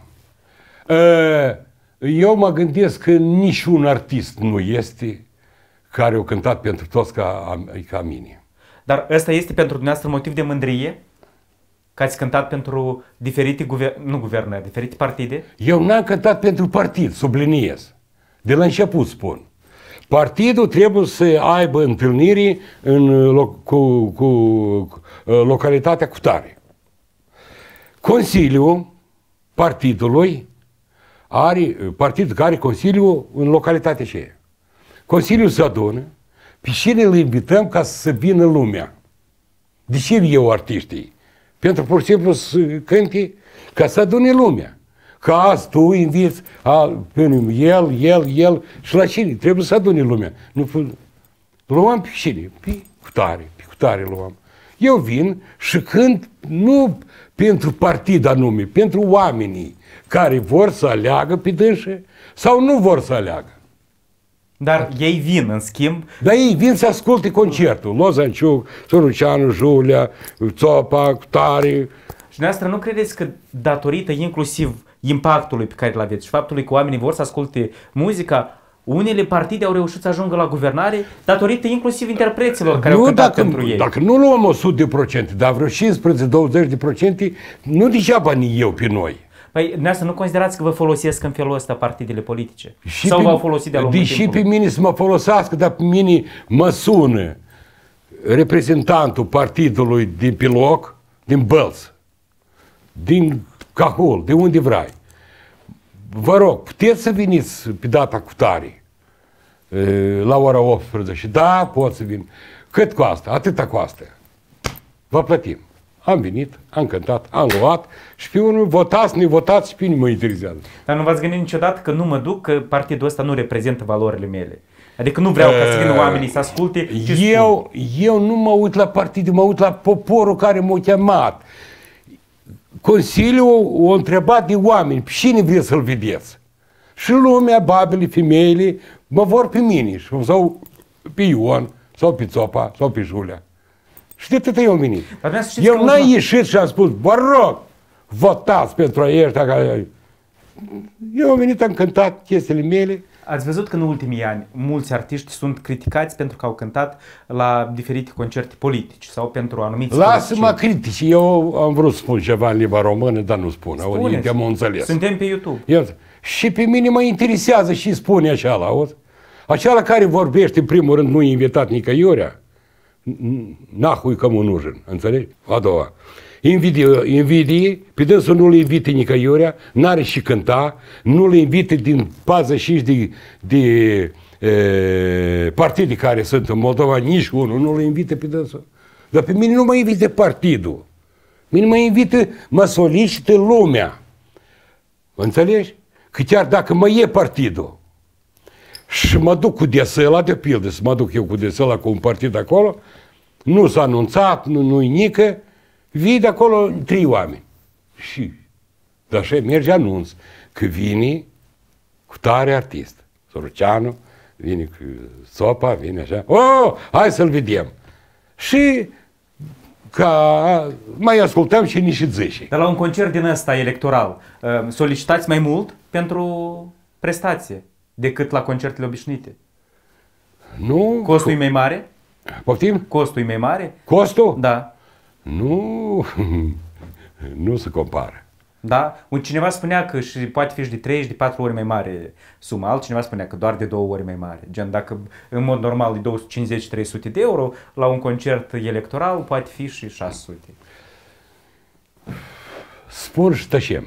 Eu mă gândesc că niciun artist nu este care a cântat pentru toți ca mine. Dar ăsta este pentru dumneavoastră motiv de mândrie? Că ați cântat pentru diferite guvernări, diferite partide? Eu n-am cântat pentru partid, subliniez. De la început spun. Partidul trebuie să aibă întâlniri cu localitatea cutare. Consiliul partidului partidul care are consiliul în localitatea aceea. Consiliul se adună, pe cine îl invităm ca să vină lumea. De ce eu artiștii? Pentru pur și simplu să cânte ca să adune lumea. Ca azi tu inviți el și la cine? Trebuie să adune lumea. Luăm pe cine? Pe cutare luăm. Eu vin și cânt nu pentru partid anume, pentru oamenii care vor să aleagă pe dânșe sau nu vor să aleagă. Dar ei vin, în schimb... Dar ei vin să asculte concertul. Lozanciuc, Soruceanu, Julia, Țopa, Cutare. Și dumneavoastră nu credeți că datorită inclusiv impactului pe care îl aveți și faptului că oamenii vor să asculte muzica, unele partide au reușit să ajungă la guvernare datorită inclusiv interpreților care au cântat pentru ei? Dacă nu luăm 100%, dar vreo 15-20%, nu degeaba ni eu pe noi. Păi, dumneavoastră nu considerați că vă folosesc în felul ăsta partidele politice? Sau v-au folosit de-a lungul timpului? timpului? Deși pe mine să mă folosească, dar pe mine mă sună reprezentantul partidului din Piloc, din Bălț, din Cahul, de unde vrei. Vă rog, puteți să veniți pe data cutare, la ora 18. Da, pot să vin. Cât costă? Atâta costă. Vă plătim. Am venit, am cântat, am luat și pe unul votați, ne votați și pe mine mă interesează. Dar nu v-ați gândit niciodată că nu mă duc, că partidul ăsta nu reprezintă valorile mele? Adică nu vreau ca să vină oamenii să asculte ce eu nu mă uit la partid, mă uit la poporul care m-a chemat. Consiliul a întrebat de oameni, pe cine vreți să-l vedeți? Și lumea, babele, femeile, mă vor pe mine, sau pe Ion, sau pe Țopa, sau pe Julia. Și de atât eu am venit. Eu n-am ieșit și am spus, vă rog, votați pentru ăștia care... Eu am venit, am cântat chestiile mele. Ați văzut că în ultimii ani mulți artiști sunt criticați pentru că au cântat la diferite concerte politice sau pentru anumiți... Lasă-mă critici, eu am vrut să spun ceva în limba română, dar nu spun. Spuneți, am înțeles. suntem pe YouTube. Și pe mine mă interesează și spune așa, auzi? Acela care vorbește, în primul rând, nu e invitat nicăiurea. Nahui că mă нужен, înțelegi? A doua. Invidie, pe dânsul nu le invite nicăiurea, n-are și cânta, nu le invite din 45 de partide care sunt în Moldova, nici unul nu le invite pe dânsul. Dar pe mine nu mă invite partidul. Mine mă invită, mă solicită lumea. Înțelegi? Că chiar dacă mă e partidul și mă duc cu desăla, de pildă, să mă duc eu cu desăla cu un partid acolo, nu s-a anunțat, nu-i nică, vii de acolo 3 oameni. Și, dar așa merge anunț, că vine cu tare artist. Soruceanu, vine cu Țopa, vine așa, hai să-l vedem. Și ca mai ascultăm și niște zâși. Dar la un concert din ăsta electoral, solicitați mai mult pentru prestație decât la concertele obișnuite? Nu. Costul e mai mare? Poftim? Costul e mai mare? Costul? Da. Nu se compară. Da? Cineva spunea că și poate fi și de 3 și de 4 ori mai mare suma, altcineva spunea că doar de 2 ori mai mare. Gen, dacă în mod normal e 250-300 de euro, la un concert electoral poate fi și 600. Spun și tășem.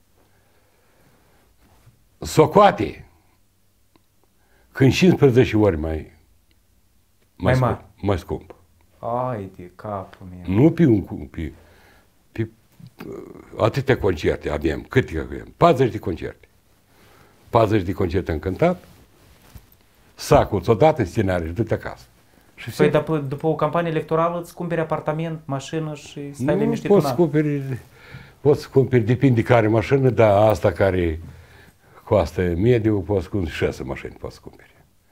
Socoate când 15 ori mai scump. Ai de capul meu. Nu pe atâtea concerte avem, câte avem? 40 de concerte. 40 de concerte am cântat, sacul ți-o dat în scenariu și du-te acasă. Și Păi, dar după o campanie electorală îți cumperi apartament, mașină și stai liniștit un an. Poți să cumperi, depinde care mașină, dar asta care costă mediu, poți cumperi 6 mașini, poți să cumperi.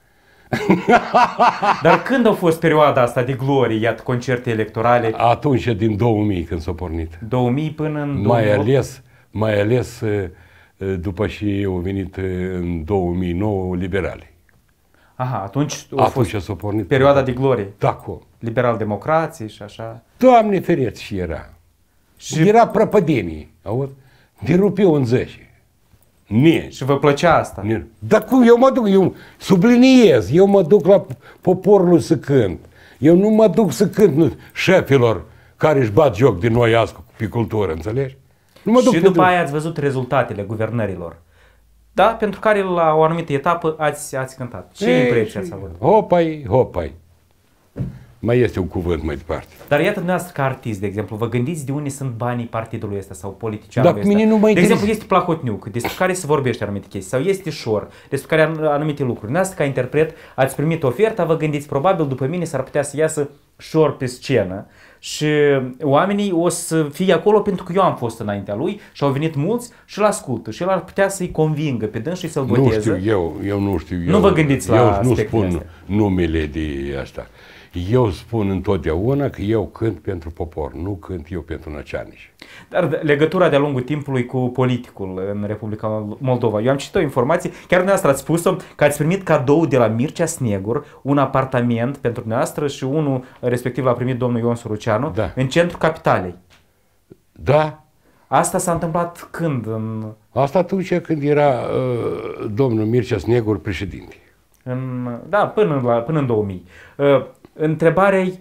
Dar când a fost perioada asta de glorie, iată, concerte electorale? Atunci, din 2000, când s-a pornit. 2000 până în 2008? Mai ales după ce au venit în 2009 liberali. Aha, atunci a fost s-a pornit perioada de glorie. Da, cum? Liberal-democrații și așa. Doamne fereți și era. Și era prăpădenie, auzi? De rupeau în 10. Și vă plăcea asta? Dar cum? Eu mă duc, eu subliniez, eu mă duc la poporul să cânt. Eu nu mă duc să cânt șefilor care își bat joc din noi azi pe cultură, înțelegi? Nu mă duc și după aia ați văzut rezultatele guvernărilor. Da? Pentru care la o anumită etapă ați cântat. Ce impresie ați avut? Hopai. Mai este un cuvânt mai departe. Dar iată dumneavoastră ca artist, de exemplu, vă gândiți de unde sunt banii partidului ăsta sau politicianului ăsta? Mine nu mă de exemplu, este Plahotniuc, despre care se vorbește anumite chestii, sau este Șor, despre care anumite lucruri. Dumneavoastră ca interpret ați primit oferta, vă gândiți, probabil după mine s-ar putea să iasă Șor pe scenă și oamenii o să fie acolo pentru că eu am fost înaintea lui și au venit mulți și îl ascultă și el ar putea să-i convingă pe dâns și să-l boteze. Nu știu, eu nu știu. Nu vă gândiți la eu nu spun numele de asta. Eu spun întotdeauna că eu cânt pentru popor, nu cânt eu pentru năceanici. Dar legătura de-a lungul timpului cu politicul în Republica Moldova. Eu am citit o informație, chiar dumneavoastră ați spus-o, că ați primit cadou de la Mircea Snegur un apartament pentru dumneavoastră și unul respectiv l-a primit domnul Ion Suruceanu în centrul capitalei. Da. Asta s-a întâmplat când? Asta atunci când era domnul Mircea Snegur președinte. Până în 2000. Întrebarea-i,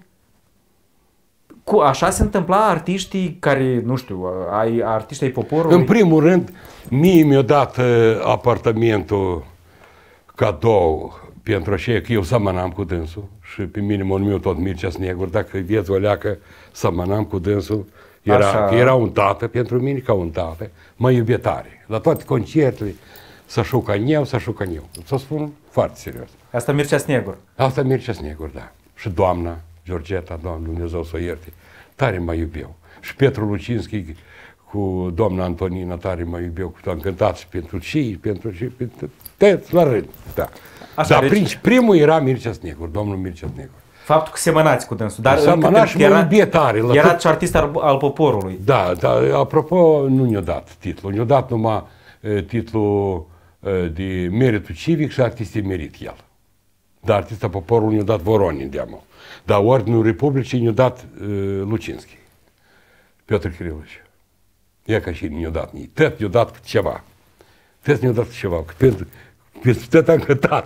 așa se întâmpla artiștii care, nu știu, artiștii ai poporului? În primul rând, mie mi-a dat apartamentul cadou pentru aceea că eu semănam cu dânsul și pe mine mă numeau tot Mircea Snegur, dacă vieți o leacă, semănam cu dânsul, era un tată pentru mine, ca un tată, mă iubea tare. La toate concertele, să șucan eu, să spun foarte serios. Asta Mircea Snegur? Asta Mircea Snegur, da. Și doamna Georgeta, Doamne Dumnezeu să o ierte, tare mă iubeau. Și Petru Lucinski cu doamna Antonina tare mă iubeau, am cântat și pentru la rând, da. Așa, dar primul era Mircea Snegur, domnul Mircea Snegur. Faptul că semănați cu dânsul, dar semănați și mă iubie tare. Erați artist al poporului. Da, dar apropo, nu ne-a dat titlul, ne-a dat numai titlul de meritul civic și artist emerit el. Dar artista poporului ne-a dat Voronin de-amă. Dar Ordinul Republicii ne-a dat Lucinski. Piotr Kirilovici. E ca și ne-a dat. Tot ne-a dat ceva. Tot ne-a dat ceva. Pentru tot am cântat.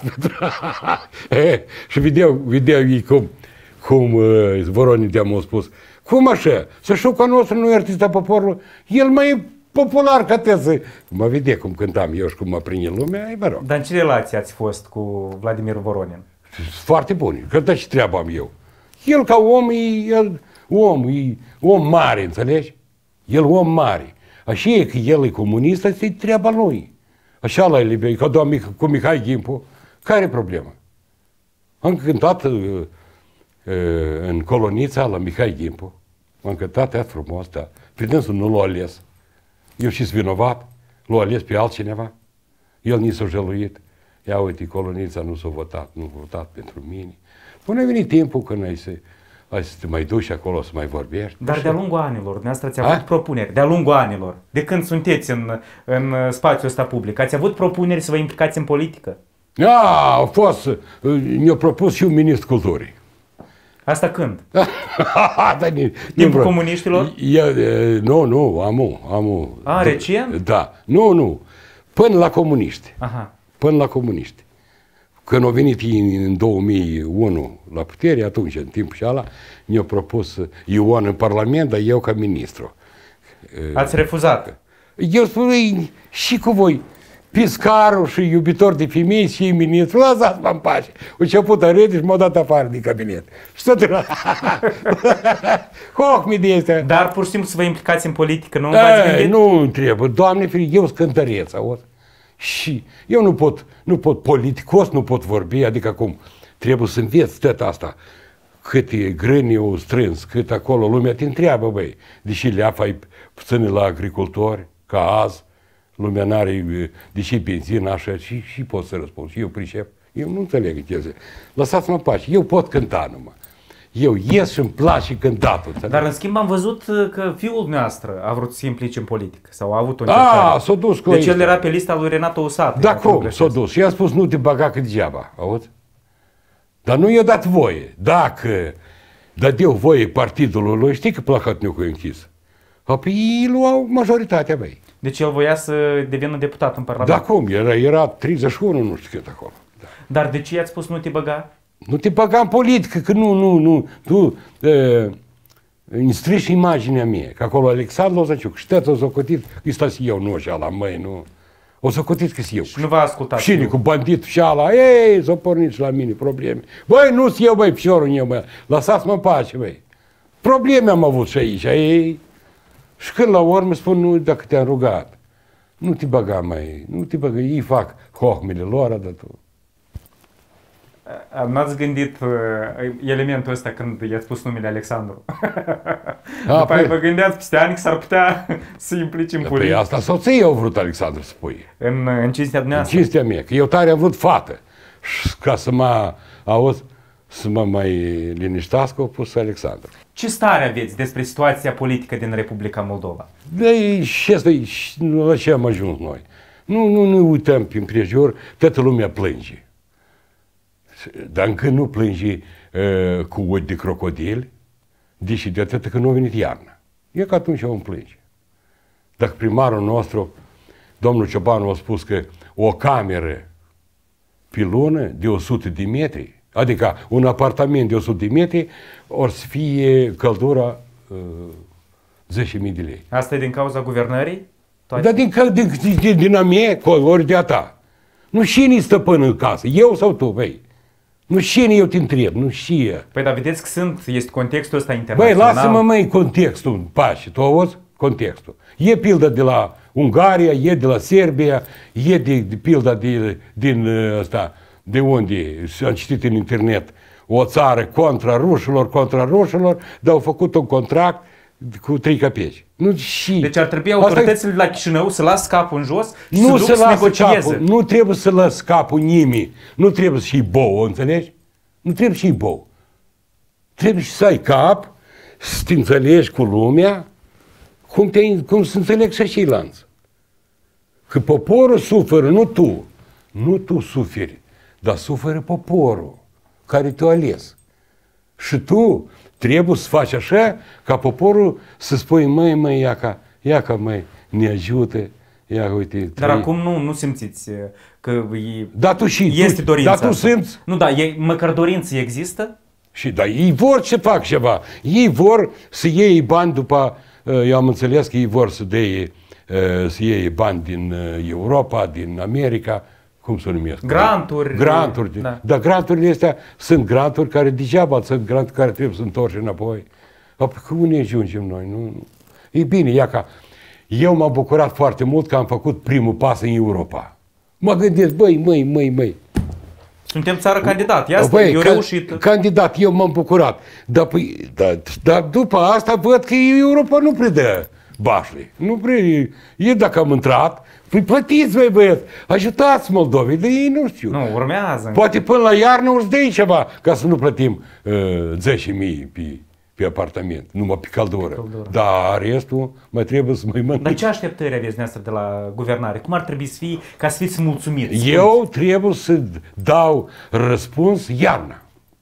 Și vedeau ei cum Voronin de-amă a spus. Cum așa? Să știu că nostru nu e artista poporului. El mai e popular ca teză. Mă vedea cum cântam eu și cum mă prinde lumea, mă rog. Dar în ce relație ați fost cu Vladimir Voronin? Foarte bun. Că da, ce treabă am eu. El ca om, e om mare, înțelegi? El om mare. Așa e că el e comunist, asta e treaba lui. Așa l-ai liber, ca cu Mihai Gimpu. Care e problema? Am cântat în colonița la Mihai Gimpu. Am cântat aia frumos, dar pe dânsul nu l-a ales. Eu și-s vinovat, l-a ales pe altcineva. El ni s-a jăluit. Ia uite, colonița nu s-a votat, nu a votat pentru mine. Până a venit timpul când ai să te mai duci acolo să mai vorbești. Dar de-a lungul anilor, dumneavoastră ați avut propuneri, de-a lungul anilor, de când sunteți în spațiul ăsta public, ați avut propuneri să vă implicați în politică? A fost, ne-a propus și un ministru culturii. Asta când? Timpul comuniștilor? Nu, amu. Recent? Da, nu, până la comuniști. Aha. Până la comuniști. Când au venit în 2001 la putere, atunci, în timpul și ala, ne-a propus Ion în Parlament, dar eu ca ministru. Ați refuzat? Eu spun, și cu voi, piscarul și iubitor de femei și ministru, lăsați-mă în pace. Au început a râde și m-au dat afară din cabinet. Și tot hohmi de astea. Dar pur și simplu să vă implicați în politică, nu v-ați gândit? Nu trebuie, Doamne ferie, eu sunt cântăreț, auzi? Și eu nu pot politicos, nu pot vorbi, adică acum trebuie să înveți tot asta. Cât e grâniul strâns, cât acolo lumea te întreabă, băi, deși leafa e puțin la agricultori, ca azi, lumea n-are, deși benzină așa, și pot să răspund, și eu pricep. Eu nu înțeleg ce zic. Lăsați-mă în pace, eu pot cânta numai. Eu ies și îmi place cântatul. Dar în schimb am văzut că fiul noastră a vrut să se implice în politică sau a avut o încercare. S-a dus cu Deci el era pe lista lui Renato Usată. Da, cum? S-a dus. Și i-a spus, nu te băga că degeaba, auzi? Dar nu i-a dat voie. Dacă dădeau voie partidului lui, știi că Plahotniucul e închis? Apoi ei luau majoritatea, băi. Deci el voia să devină deputat în Parlament. Da, cum? Era 31, nu știu cât acolo. Da. Dar de ce i-ați spus nu te băga? Nu te băga în politică, că nu. Tu îmi strici imaginea mie. Că acolo Alexandru Lozăciuc, știți, o socotit, îi stați eu, nu așa la măi, nu. O socotit că eu. Și nu v-a ascultat. Și cu banditul și ala, ei, s-o pornit și la mine probleme. Băi, nu-s eu, băi, piciorul meu, băi, lăsați-mă în pace, băi. Probleme am avut și aici, ei. Și când la urmă spun, nu, dacă te-am rugat, nu te băga, mai, nu te băga, ei fac hohmile lor, dar tu. N-ați gândit elementul ăsta când i-ați spus numele Alexandru? După aia vă gândeați peste ani că s-ar putea să implici în politică. Păi asta soții au vrut Alexandru să spui. În cinstea dumneavoastră? În cinstea mea, că eu tare am vrut fată. Și ca să mă auzi, să mă mai liniștească, au pus Alexandru. Ce stare aveți despre situația politică din Republica Moldova? Și asta e, la ce am ajuns noi. Nu uităm prin prejur, toată lumea plânge. Dar încă nu plânge cu ochi de crocodil, deși de atât că nu a venit iarna. E că atunci om plânge. Dacă primarul nostru, domnul Ciobanu, a spus că o cameră pe lună de 100 de metri, adică un apartament de 100 de metri, or să fie căldura 10.000 de lei. Asta e din cauza guvernării? Dar din a mea, ori de a ta. Nu cine-i stăpân în casă, eu sau tu, băi? Nu cine eu te întreb, nu știe. Păi dar vedeți că este contextul ăsta internațional. Băi, lasă-mă mai contextul în pace, tu auzi? Contextul. E pildă de la Ungaria, e de la Serbia, e de pilda din ăsta, de unde am citit în internet, o țară contra rușilor, dar au făcut un contract cu 3 căpeci. Nu, și deci ar trebui autoritățile de la Chișinău să las capul în jos și nu să duc să negocieze. Capul, nu trebuie să las capul nimeni. Nu trebuie să-i bou, înțelegi? Nu trebuie să-i bou. Trebuie să ai cap, să te înțelegi cu lumea, cum să înțeleg și ceilalți. Că poporul suferă, nu tu. Nu tu suferi, dar suferă poporul care te-a ales. Și tu trebuie să faci așa ca poporul să spui, măi, ia ca măi, ne ajută, ia, uite. Dar acum nu simțiți că este dorința asta. Tu simți? Nu, da, măcar dorință există? Și da, ei vor să fac ceva. Ei vor să iei bani după, eu am înțeles că ei vor să iei bani din Europa, din America, cum se numesc? Granturi. Da. Dar granturile astea sunt granturi care degeaba sunt granturi care trebuie să întorci înapoi. Apoi că unde ajungem noi? Nu. E bine, ia ca eu m-am bucurat foarte mult că am făcut primul pas în Europa. Mă gândesc, băi. Suntem țară candidat, eu reușit. Candidat, eu m-am bucurat. Dar după asta văd că Europa nu predă bașle. Nu prea, e dacă am intrat, păi plătiți, băieți, ajutați Moldovei, dar ei nu știu. Nu, urmează. Poate până la iarnă o să dai ceva, ca să nu plătim 10.000 pe apartament, numai pe căldură. Dar restul mai trebuie să mai mănânc. Dar ce așteptări aveți dumneavoastră de la guvernare? Cum ar trebui să fie ca să fiți mulțumiți? Eu trebuie să dau răspuns iarna.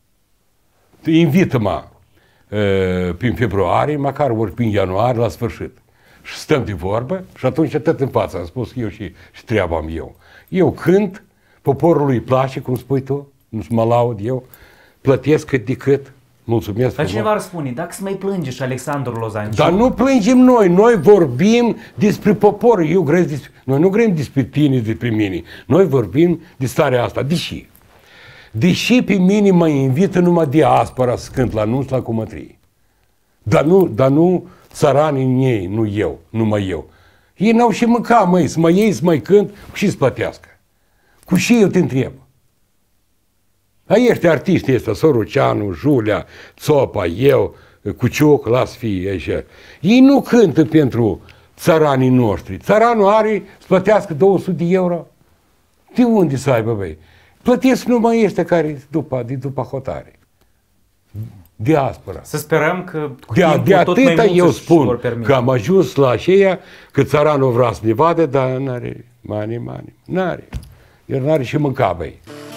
Invită-mă prin februarie, măcar ori prin ianuarie, la sfârșit. Și stăm de vorbă și atunci tot în față am spus eu și treaba am eu. Eu cânt, poporului îi place, cum spui tu, nu mă laud eu, plătesc cât de cât, Mulțumesc Dar frumos. cineva ar spune, dacă se mai plânge și Alexandru Lozanciuc. Dar nu plângem noi vorbim despre popor. Noi nu grăim despre tine, despre mine. Noi vorbim de starea asta. Deși pe mine mă invită numai diaspora să cânt la anunț la cumătrie. Dar nu țăranii ei, nu eu, numai eu. Ei n-au și mânca, măi, să mă iei, să mai cânt și să plătească. Cu și eu te întreb. Ăștia artiștii ăștia, Soruceanu, Julia, Țopa, eu, Cuciuc, las fie așa. Ei nu cântă pentru țăranii noștri. Țăranul are să plătească 200 de euro. De unde să aibă, băi? Plătesc numai ăștia care după hotare. Diaspora. Să sperăm că cu De timpul tot mai atâta mulți eu își vor spun permite. că am ajuns la aceea că țăranul vrea să ne vadă, dar n-are mani. N-are. El n-are și mânca, băi.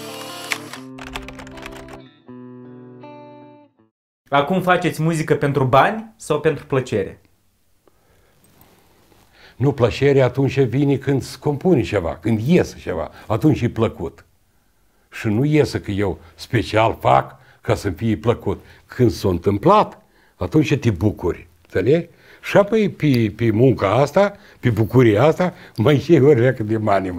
Acum faceți muzică pentru bani sau pentru plăcere? Nu, plăcerea atunci vine când se compune ceva, când iese ceva, atunci e plăcut. Și nu iese că eu special fac ca să fie plăcut. Când s-a întâmplat, atunci te bucuri, înțelegi? Și apoi pe munca asta, pe bucuria asta, mai iei o reacă de mani.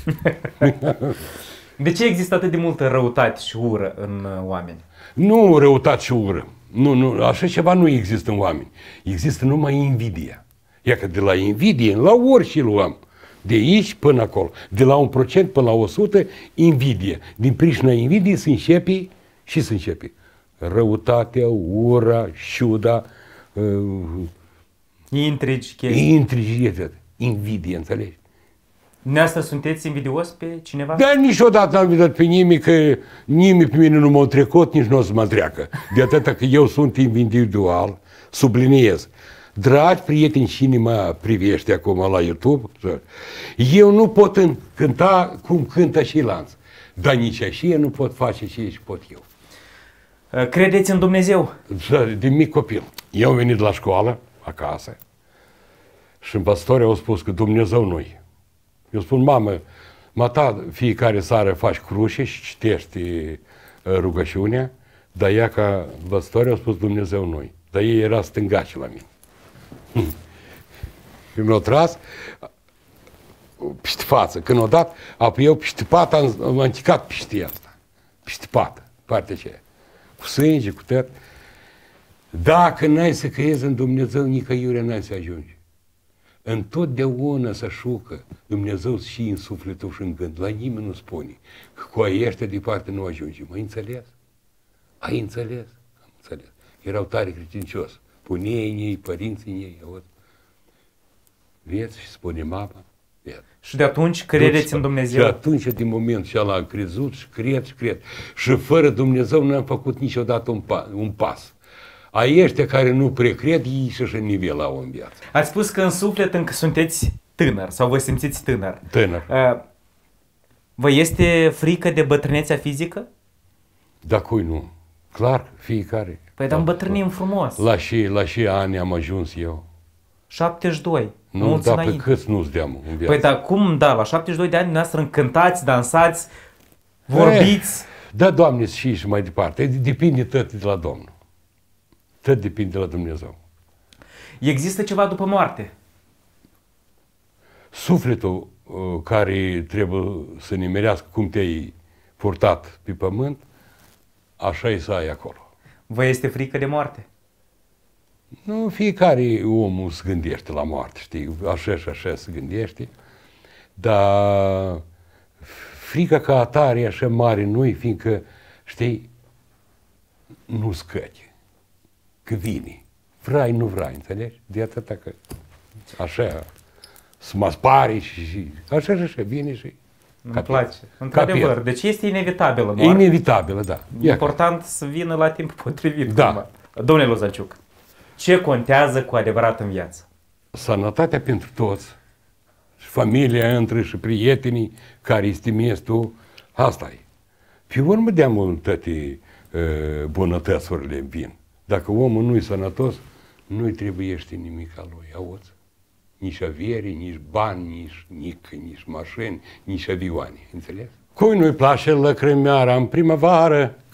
De ce există atât de multă răutate și ură în oameni? Nu răutate și ură. Nu, așa ceva nu există în oameni. Există numai invidia. Ia că de la invidie, la orice luăm, de aici până acolo, de la 1% până la 100, invidie. Din pricina invidiei se începe răutatea, ura, șuda, Intrigi, chestii. invidie, înțelegi? Dumneavoastră sunteți invidios pe cineva? Dar niciodată n-am vidat pe nimeni că nimeni pe mine nu m-a trecut, nici nu o să mă treacă. De atâta că eu sunt individual, subliniez. Dragi prieteni, cine mă privește acum la YouTube, eu nu pot cânta cum cântă și Lanț, dar nici așa nu pot face ce pot eu. Credeți în Dumnezeu? De mic copil. Eu am venit la școală, acasă, și învățătorii au spus că Dumnezeu nu-i. Eu spun, mamă, fiecare seară faci cruce și citești rugăciunea, dar ea ca învățătorii au spus Dumnezeu nu-i. Dar ei era stângaci la mine. Și mi-au tras peste față. Când o dat, apoi eu peste pată am înticat peste asta. Peste pată, partea aceea. Cu sânge, cu tot. Dacă n-ai să crezi în Dumnezeu, nicăiurea n-ai să ajungi. Întotdeauna să șucă Dumnezeu și în sufletul și în gând. La nimeni nu spune că cu ăștia departe nu ajunge. Mă înțeles? Ai înțeles? Am înțeles. Erau tare credincioși. Puneai în ei, părinții în ei, auzi. Vieți și spune mama, vieți. Și de atunci credeți în Dumnezeu? Și atunci, din moment ce am crezut și cred. Și fără Dumnezeu nu am făcut niciodată un pas. A ăștia care nu precred, ei și-și nivelau în viață. Ați spus că în suflet încă sunteți tânăr sau vă simțiți tânăr. Tânăr. Vă este frică de bătrânețea fizică? Da, cui nu? Clar, fiecare. Păi dar îmbătrânim frumos. La și ani am ajuns eu. 72. Nu, mulți da, pe înainte. câți nu-ți deam în viață? Păi dar cum, da, la 72 de ani dumneavoastră încântați, dansați, vorbiți. Da, Doamne, și mai departe. Depinde tot de la Domnul. Tot depinde de la Dumnezeu. Există ceva după moarte? Sufletul care trebuie să nimerească cum te-ai purtat pe pământ, așa e să ai acolo. Vă este frică de moarte? Nu, fiecare omul se gândește la moarte, știi, așa și așa se gândește, dar frica ca atare e așa mare nu-i, fiindcă, știi, nu scăti, că vine. Vrei, nu vrei, înțelegi? De atâta că așa, să mă spari și așa și așa, vine și... Îmi place. Într-adevăr, deci este inevitabilă moartea. Inevitabilă, da. Important să vină la timp potrivit. Da. Domnule Lozanciuc, ce contează cu adevărat în viață? Sănătatea pentru toți, și familia între și prietenii care estimezi tu, asta e. Pe urmă de-amul toate bunătățurile vin. Dacă omul nu-i sănătos, nu-i trebuiește nimic al lui, auzi? Nici aviere, nici bani, nici mașini, nici avioane, înțeles? Cui nu-i place lăcrimeara în primăvară,